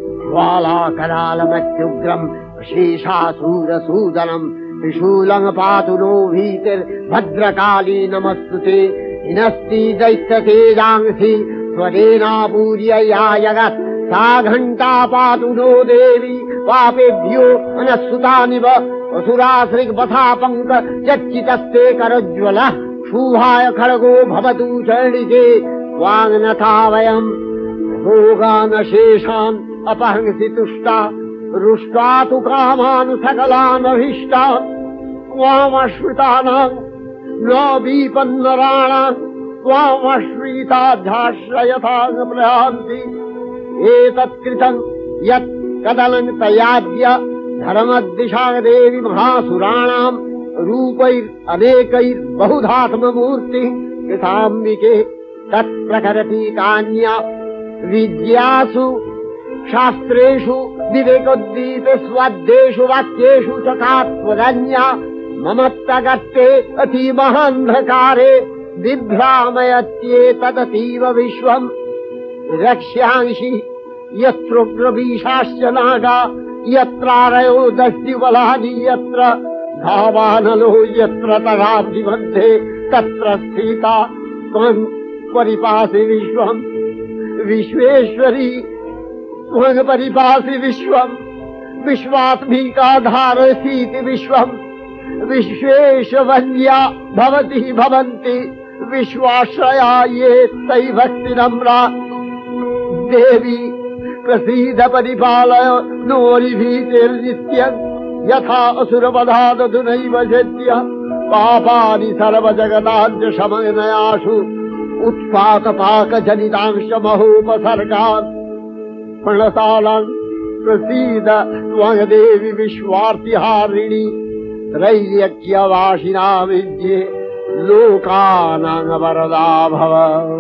ज्वालाकरालमत्युग्रं शेषासूरसूदनं त्रिशूलं पातु नो भीतिर्भद्रकाली नमस्तुते हिनस्ति दैत्यतेजांसि स्वरेणापूर्य या जगत् सा घण्टा पातु नो देवी पापेभ्यो अनस्सुतानिव असुराश्रिग्वथापङ्क चर्चितस्ते करज्ज्वलः शूभाय खड्गो भवतु चण्डिके वाङ्नथा वयम् भोगानशेषान् अपहंसि तुष्टा रुष्टा तु कामान् सकलानभीष्टान् त्वामश्रितानाम् न विपन्नराणाम् त्वामश्रिताध्याश्रयथाङ् प्रयान्ति एतत्कृतम् यत् कदलं तयाद्य धर्मदिशा देवी महासुराणाम् रूपैरनेकैर्बहुधात्ममूर्तिः कृताम्बिके तत्प्रकरति कान्या विद्यासु शास्त्रेषु विवेकोद्दीपे स्वाद्येषु वाक्येषु च कात्वदन्या ममत्तगत्ते अतिमहान्धकारे बिभ्रामयत्येतदतीव विश्वम् रक्ष्यांसि यत्रोग्रवीशाश्च नागा यत्रारयो दस्युबलानि यत्र धावानलो यत्र तदाब्धिमध्ये तत्र स्थिता त्वं परिपासि विश्वम् विश्वेश्वरी त्वं परिपासि विश्वम् विश्वात्मिका धारसीति विश्वम् विश्वेशवन्या भवति भवन्ति विश्वाश्रया ये तै भक्तिनम्रा देवी प्रसीद परिपालय नोरिभीतिर्नित्यम् यथा असुरवधादधुनैव शद्य पापानि सर्वजगताञ्च शमनयासु उत्पातपाकजनितांश महोपसर्गान् प्रणतालान् प्रसीद त्वं देवी विश्वार्तिहारिणी त्रैलोक्यवासिना विद्ये लोकानां वरदा भव।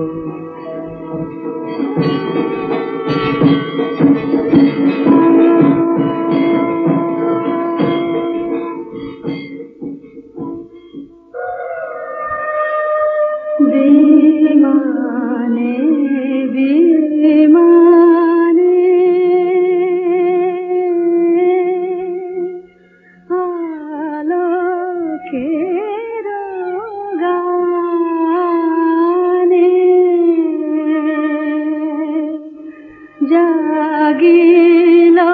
विमाने विमाने आलोकेर गाने जागिलो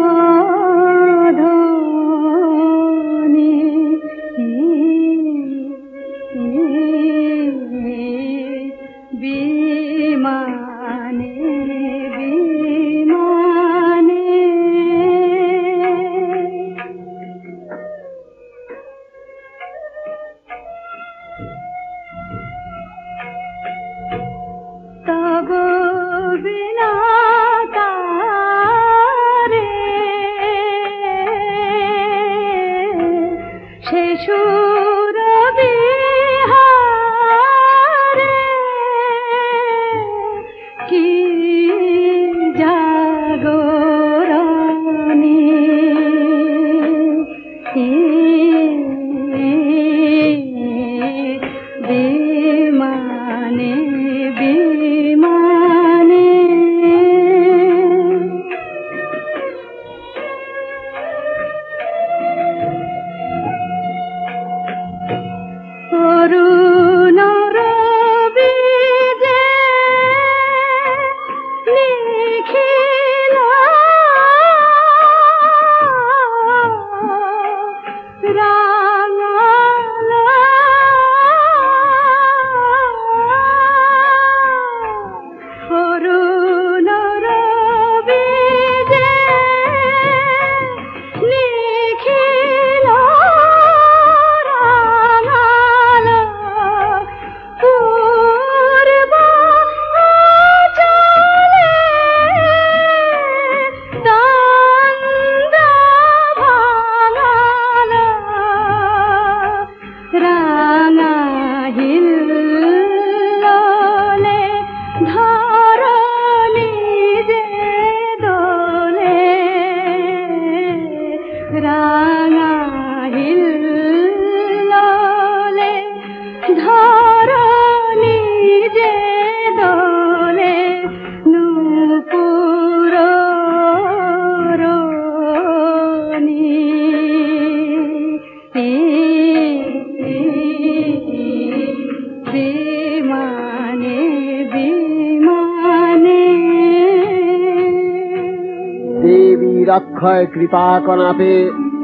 অক্ষয় কৃপা কনাপে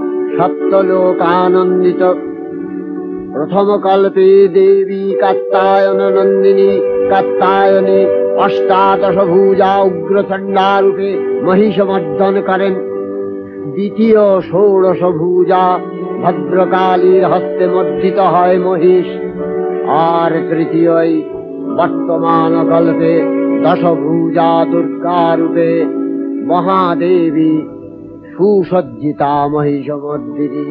সপ্তলোকানন্দিত প্রথম কল্পে দেবী কাত্যায়ন নন্দিনী কাত্যায়নী অষ্টাদশ ভুজা উগ্রচণ্ডা রূপে মহিষমর্দন করেন। দ্বিতীয় ষোড়শ ভুজা ভদ্রকালীর হস্তে মর্দিত হয় মহিষ। আর তৃতীয় বর্তমান কল্পে দশভুজা দুর্গা রূপে মহাদেবী সুসজ্জিতা মহিষমর্দিনী।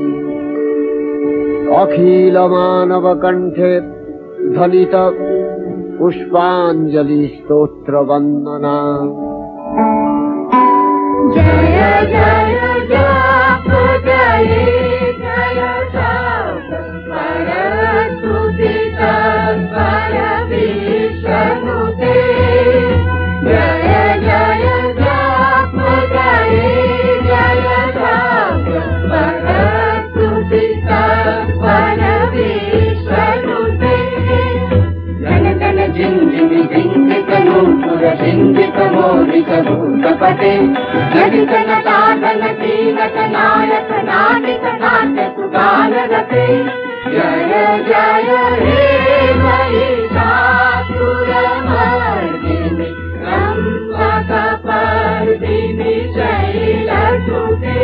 অখিল মানব কণ্ঠে ধ্বনিত পুষ্পাঞ্জলি স্তোত্র বন্দনা। জয় জয় জয় জয় সরস্বতী তৎপর বিষ্ণুতে জয় জয় জয় সরস্বতী তৎপর বিষ্ণুতে জন জন ঝিঞ্ঝিমি ঝিঞ্ঝিত নূপুর ঝিঞ্ঝিত মোদিত ভূতপতে जडितन साधन तीनक नायक नाटिक नाट्य सुगान रते जय जय हे महिषासुरमर्दिनि रम्भकपर्दिनि शैलसुते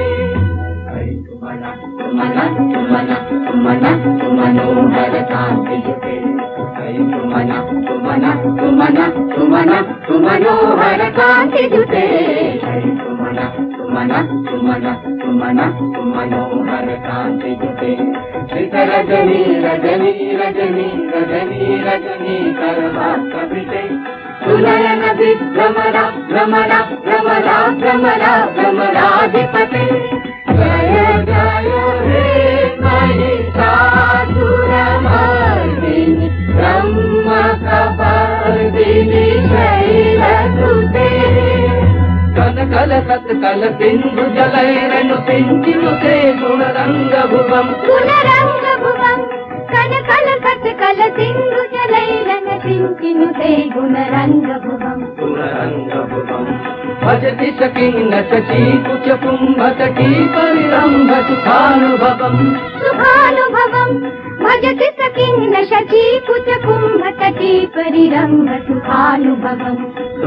मनोहर कान्तियुते मनोहर कान्तियुते मनोहर कांति जुटे श्रित रजनी रजनी रजनी रजनी रजनी करवात कपिते सुनयन विभ्रमरा भ्रमरा भ्रमरा भ्रमरा भ्रमराधिपते जय जय हे महिषासुरमर्दिनि ब्रह्म कपर्दिनि शैलसुते कल कल सत्कल सिंधु जलैरनु सिंचिनुते गुणरंगभुवम् कल कल सत्कल सिंधु जलैरनु सिंचिनुते गुणरंगभुवम् भजति सकिन्न शची कुच कुंभतटी परिरंभ सुखानुभवम् भजति सकिन्न शची कुच कुंभतटी परिरंभ सुखानुभवम्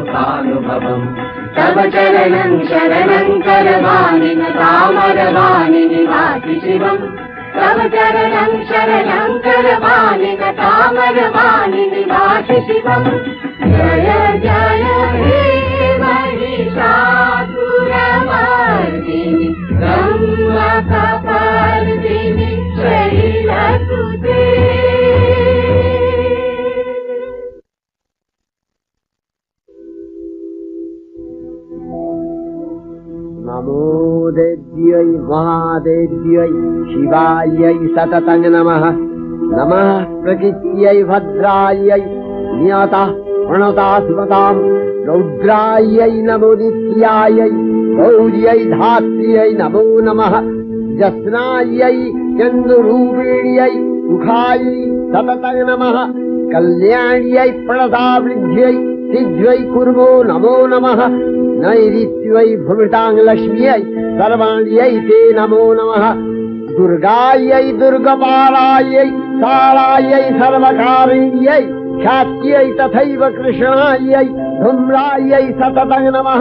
तव चरणं शरणं करवाणि न तामरवाणि निवासि शिवम् तव चरणं शरणं करवाणि न तामरवाणि निवासि शिवम् जय जय हे महिषासुरमर्दिनि ब्रह्म कपर्दिनि शैलसुते नमो देव्यै महादेव्यै शिवायै सततं नमः नमः प्रकृत्यै भद्रायै नियतः प्रणता स्मताम् रौद्रायै नमो नित्यायै गौर्यै धात्र्यै नमो नमः जस्नायै चन्द्ररूपिण्यै सुखायै सततं नमः कल्याण्यै प्रणतावृद्ध्यै सिद्ध्यै कुर्मो नमो नमः नैऋत्यै भृताङ्गलक्ष्म्यै सर्वाण्यै ते नमो नमः दुर्गायै दुर्गपालायै कालायै सर्वकारिण्यै ख्यात्यै तथैव कृष्णायै धूम्रायै सततं नमः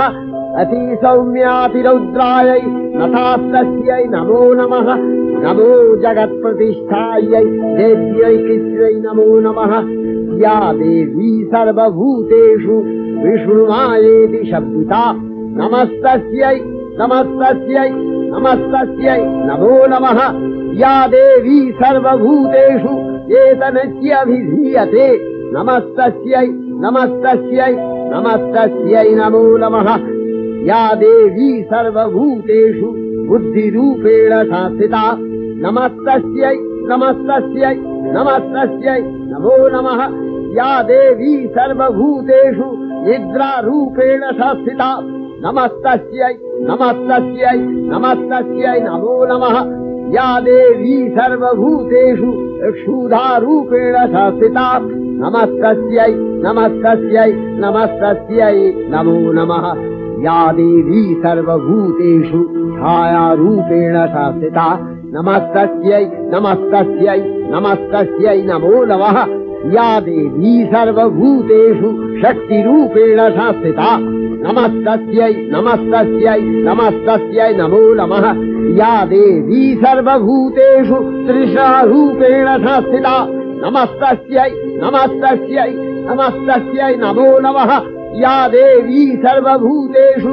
अतिसौम्यातिरौद्रायै नतास्तस्यै नमो नमः नमो जगत्प्रतिष्ठायै देव्यै कृष्ण्यै नमो नमः या देवी सर्वभूतेषु विष्णुमायेति शब्दिता नमस्तस्यै नमस्तस्यै नमस्तस्यै नमो नमः या देवी सर्वभूतेषु एतनस्यभिधीयते नमस्तस्यै नमस्तस्यै नमस्तस्यै नमो नमः या देवी सर्वभूतेषु बुद्धिरूपेण संस्थिता नमस्तस्यै नमस्तस्यै नमस्तस्यै नमो नमः या देवी सर्वभूतेषु निद्रारूपेण संस्थिता नमस्तस्यै नमस्तस्यै नमस्तस्यै नमो नमः या देवी सर्वभूतेषु क्षुधारूपेण संस्थिता नमस्तस्यै नमस्तस्यै नमस्तस्यै नमो नमः या देवी सर्वभूतेषु छायारूपेण संस्थिता नमस्तस्यै नमस्तस्यै नमस्तस्यै नमो नमः या देवी सर्वभूतेषु शक्तिरूपेण संस्थिता नमस्तस्यै नमस्तस्यै नमस्तस्यै नमो नमः या देवी सर्वभूतेषु तृष्णारूपेण संस्थिता नमस्तस्यै नमस्तस्यै नमस्तस्यै नमो नमः या देवी सर्वभूतेषु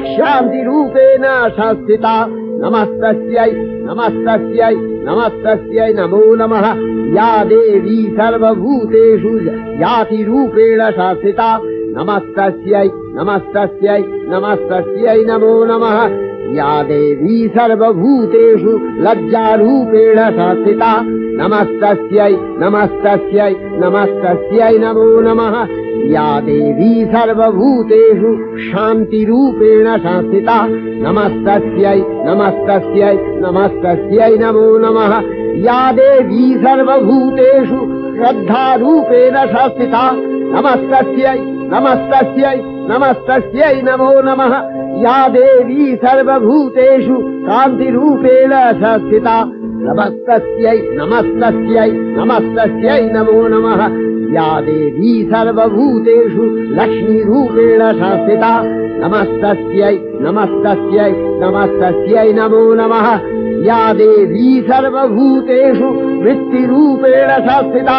शान्तिरूपेण संस्थिता नमस्तस्यै नमस्तस्यै नमस्तस्यै नमो नमः या देवी सर्वभूतेषु जातिरूपेण संस्थिता नमस्तस्यै नमस्तस्यै नमस्तस्यै नमो नमः या देवी सर्वभूतेषु लज्जारूपेण संस्थिता नमस्तस्यै नमस्तस्यै नमस्तस्यै नमो नमः या देवी सर्वभूतेषु शान्तिरूपेण संस्थिता नमस्तस्यै नमस्तस्यै नमस्तस्यै नमो नमः या देवी सर्वभूतेषु श्रद्धारूपेण संस्थिता नमस्तस्यै नमस्तस्यै नमस्तस्यै नमो नमः या देवी सर्वभूतेषु कान्तिरूपेण संस्थिता नमस्तस्यै नमस्तस्यै नमस्तस्यै नमो नमः या देवी सर्वभूतेषु लक्ष्मीरूपेण संस्थिता नमस्तस्यै नमस्तस्यै नमस्तस्यै नमो नमः या देवी सर्वभूतेषु वृत्तिरूपेण संस्थिता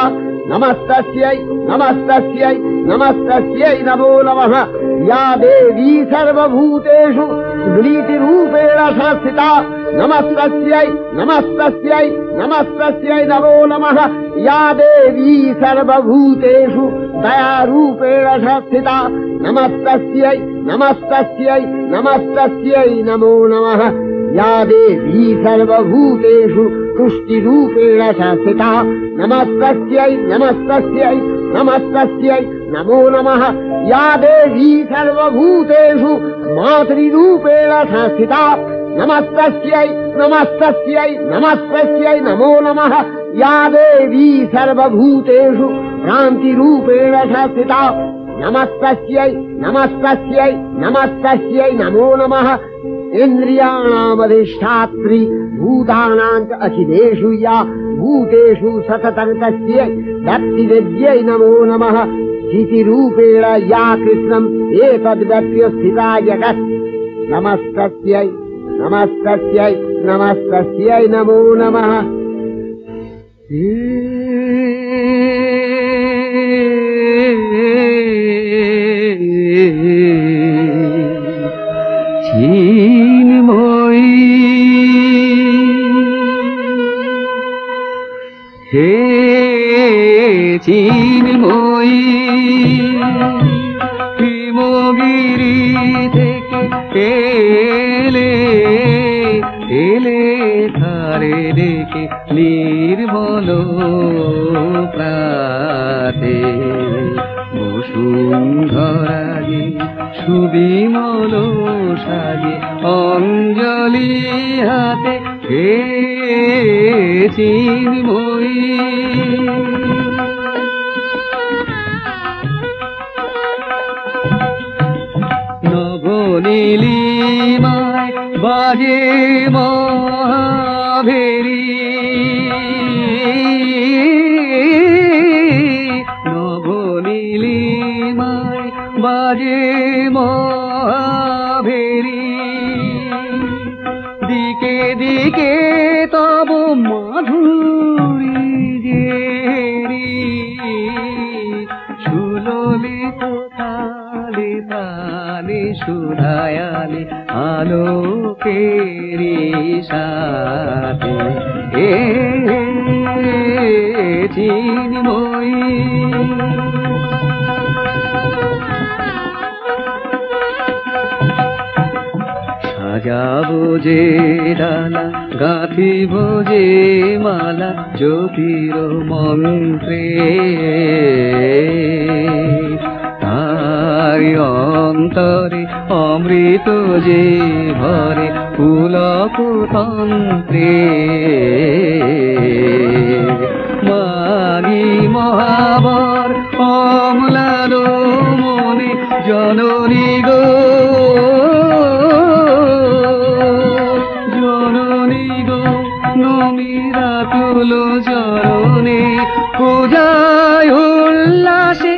नमस्तस्यै नमस्तस्यै नमस्तस्यै नमो नमः। या देवी सर्वभूतेषु स्मृतिरूपेण संस्थिता नमस्तस्यै नमस्तस्यै नमस्तस्यै नमो नमः। या देवी सर्वभूतेषु दयारूपेण संस्थिता नमस्तस्यै नमस्तस्यै नमस्तस्यै नमो नमः। या देवी सर्वभूतेषु तुष्टिरूपेण संस्थिता नमस्तस्यै नमस्तस्यै नमस्तस्यै नमो नमः। या देवी सर्वभूतेषु मातृरूपेण संस्थिता नमस्तस्यै नमस्तस्यै नमस्तस्यै नमो नमः। या देवी सर्वभूतेषु भ्रान्तिरूपेण संस्थिता नमस्तस्यै नमस्तस्यै नमस्तस्यै नमो नमः। इन्द्रियाणामधिष्ठात्री भूतानां च अखिलेषु या भूतेषु सततं तस्यै भक्तिवेद्यै नमो नमः। स्थितिरूपेण या कृष्णम् एतद्व्यप्य स्थिता जगत् नमस्तस्यै नमस्तस्यै नमस्तस्यै नमो नमः। हे চিন্ময়ী হিমগিরি থেকে এলে এলে ধারে রেখে নির্মল প্রাতে বসুন্ধরাগে সুবিমল সাগে অঞ্জলি হাতে হে চিন্ময়ী নবনীলিমায় বাজে মহাভেরি নবনীলিমায় বাজে মহাভেরি দিকে দিকে তব মাধুরী গেরি সুললিত তালে তালে সুধায়ালে আলোকেরি সাথে এ চিন্ময়ী সাজাবো যে ডালা গাঁথিব যে মালা জ্যোতির মন্ত্রে তাই অন্তরে অমৃত যে ভরে পুলক তন্ত্রে মাগি মহাবর অম্লান মনে জননী গো নমিরাতুল চরণে পূজায় উল্লাসে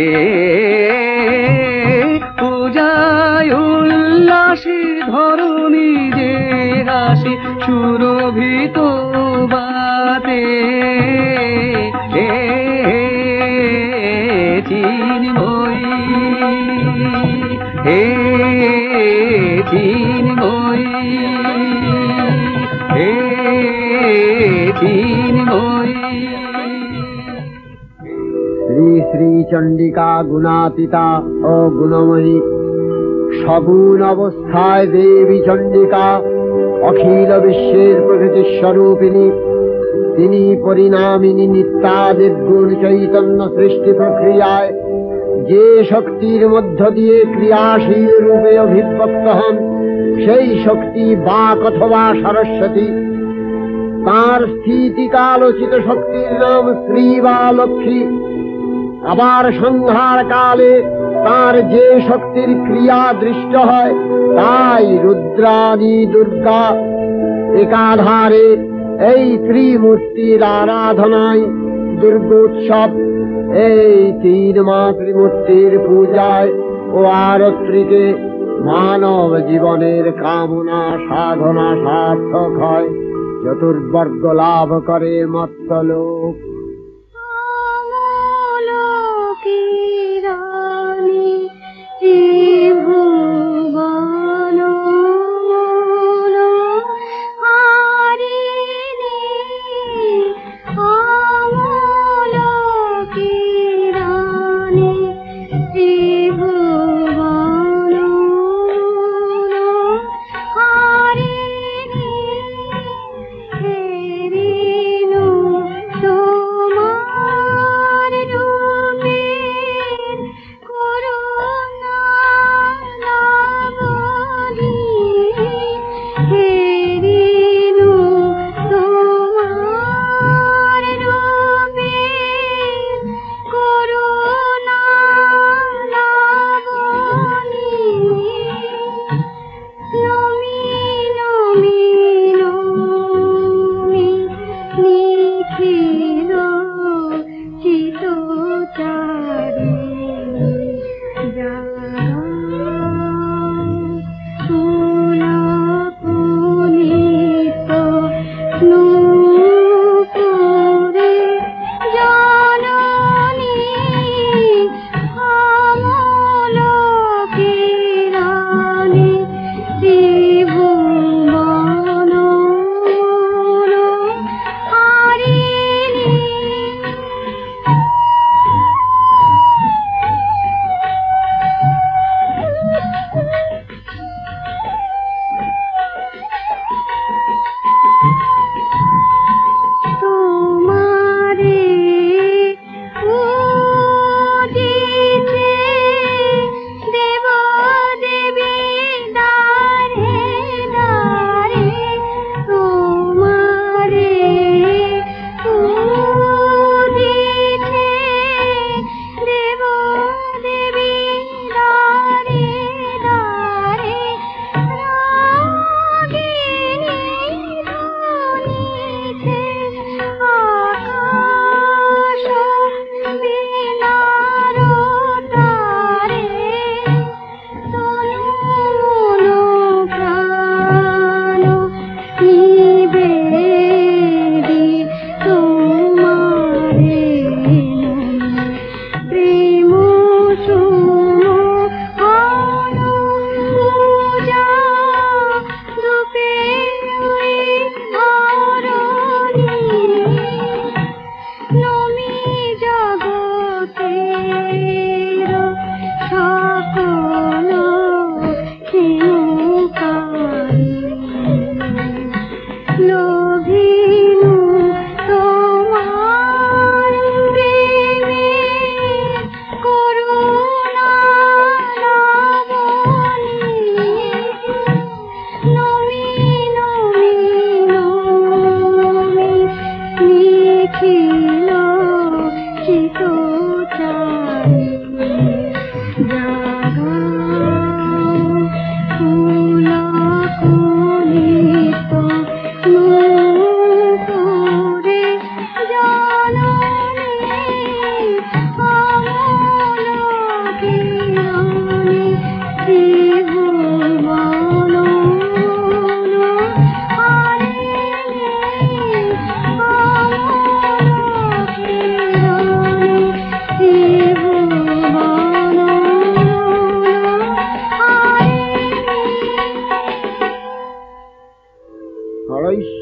পূজায় উল্লাসে ধরণী যে হাসি সুরভিত বাতে চিন্ময়ী হে চিন্ময়ী হে শ্রী শ্রী চণ্ডিকা গুণাতীতা ও গুণময়ী সগুণ অবস্থায় দেবী চণ্ডিকা অখিল বিশ্বের প্রকৃতি স্বরূপিণী। তিনি পরিণামিনী নিত্যা নির্গুণ চৈতন্য সৃষ্টি প্রক্রিয়ায় যে শক্তির মধ্য দিয়ে ক্রিয়াশীল রূপে অভিব্যক্ত হন সেই শক্তি বাক অথবা সরস্বতী। তার স্থিতিকালোচিত শক্তির নাম শ্রী বা লক্ষ্মী। আবার সংহার কালে তার যে শক্তির ক্রিয়া দৃষ্ট হয় তাই রুদ্রাণী দুর্গা। একাধারে এই ত্রিমূর্তির আরাধনায় দুর্গোৎসব এই তিন মাতৃমূর্তির পূজায় ও আরত্রিকে মানব জীবনের কামনা সাধনা সার্থক হয়, চতুর্বর্গ লাভ করে মত্তলোক।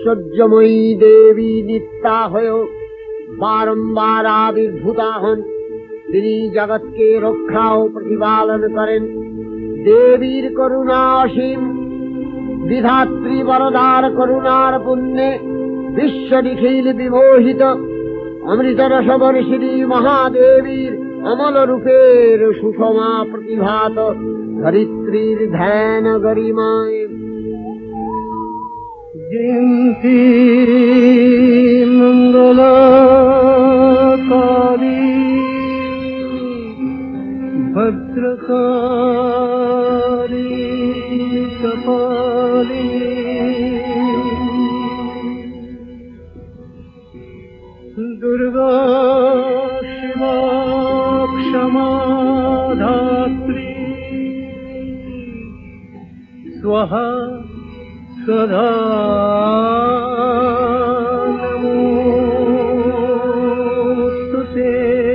ঐশ্বর্যময়ী দেবী নিত্যা হয়েও বারম্বার আবির্ভূতা হন। তিনি জগৎকে রক্ষা ও প্রতিপালন করেন। দেবীর করুণা অসীম, বিধাত্রী বরদার করুণার পুণ্যে বিশ্ব নিখিল বিমোহিত। অমৃতরসবর্ষিণী মহাদেবীর অমল রূপের সুষমা প্রতিভাত ধরিত্রীর ধ্যান গরিমায়। জয়ন্তী মঙ্গলকারী ভদ্রকারী কপালিনী দুর্গা শিবা ক্ষমা ধাত্রী স্বাহা সদা নমোস্তুতে।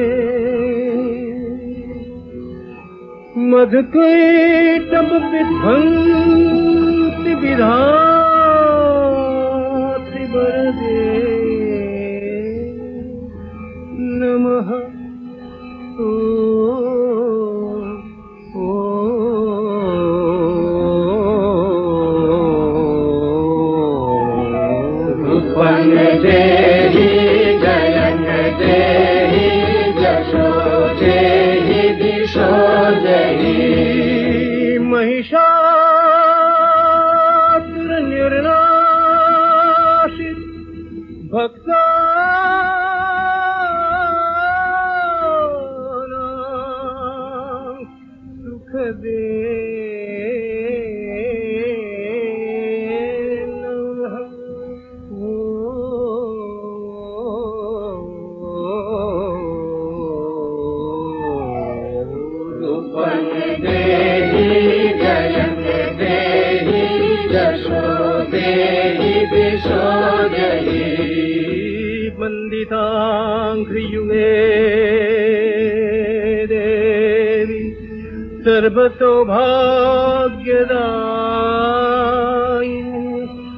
मधुकैटभ विध्वंसि विधात्रि वरदे नमः। रूपं देहि जयं देहि जशो देहि दिशो देहि महिषासुरनिर्नाशित भक्तानां सुखदे वन्दिताङ्घ्रियुगे देवी सर्वसौभाग्यदायिनी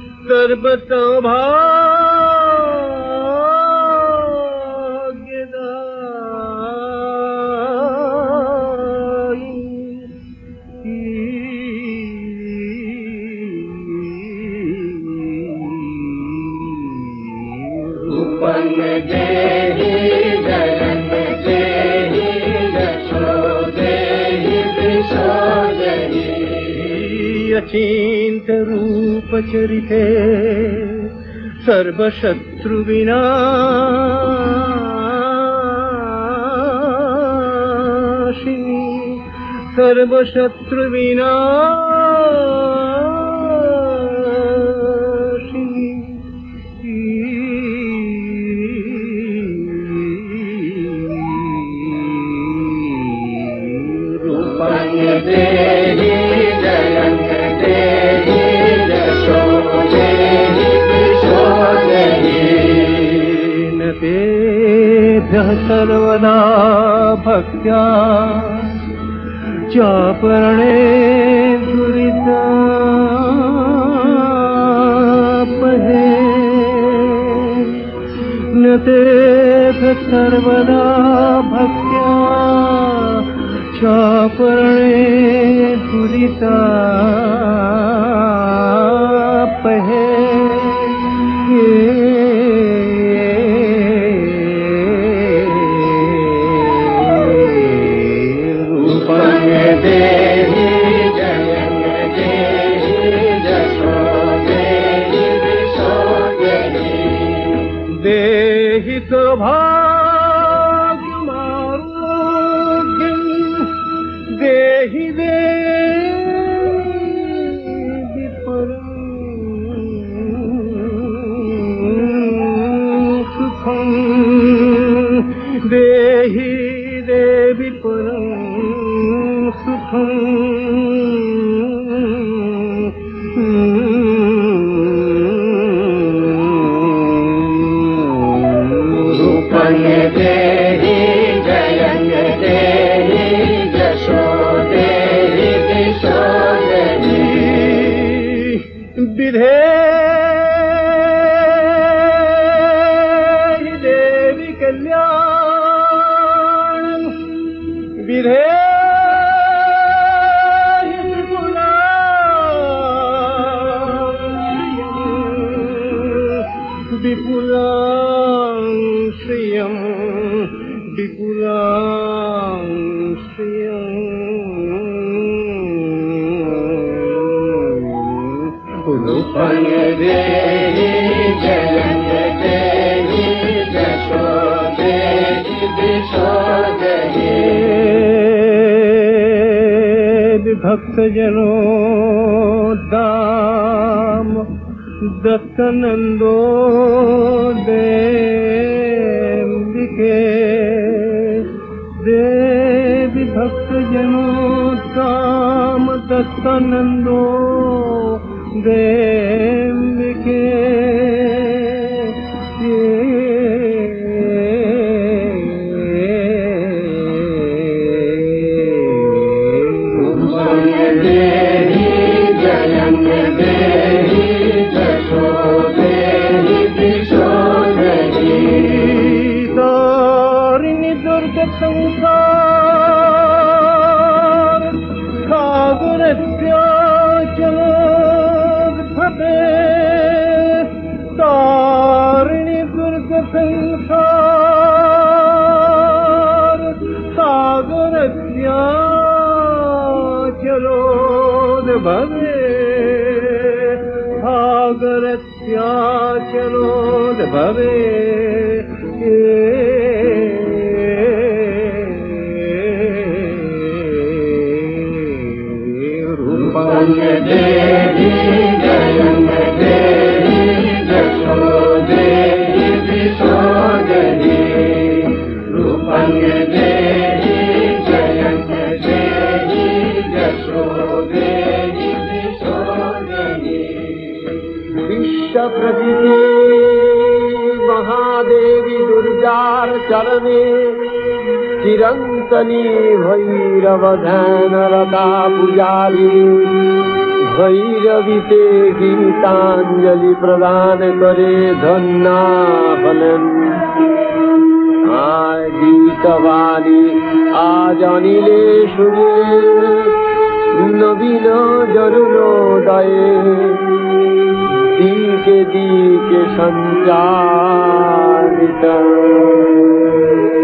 देहि जयं देहि यशो देहि दिशो देहि अचिन्त्य रूप चरिते सर्वशत्रुविनाशिनी देहि जयं देहि यशो देहि दिशो देहि न तेभ्यः सर्वदा भक्त्या चापरणे दुरितापहे न तेभ्यः सर्वदा भक्त्या चापरणे दुरितापहे रूपं देहि जयं देहि यशो देहि दिशो देहि देहि सौभाग्यमारोग्यं देहि देवी परं सुखं देहि देवी परं सुखं रूपं देहि जयं देहि यशो देहि दिशो देहि विधे भक्त जनों दाम दत्तनंदो देविके देवी भक्त जनों दाम दत्तनंदो देविके संसार सागरस्याचलोद भवे तारिणी दुर्ग संसार सागरस्याचलोद भवे सागरस्याचलोद भवे देवी जयंग देवी जशो देवी विशोदरी रूपंग देवी जयंग देवी जशो देवी विशोदरी विश्व प्रजिते महादेवी दुर्गार चरणे चिरंतनी भैरव ध्यान रता पुजारी भैरवी ते गीतांजलि प्रदान करे धन्ना फलन आय गीतवाणी आज अनिले सुरे नवीन जरुणोदये दिके दिके संचारित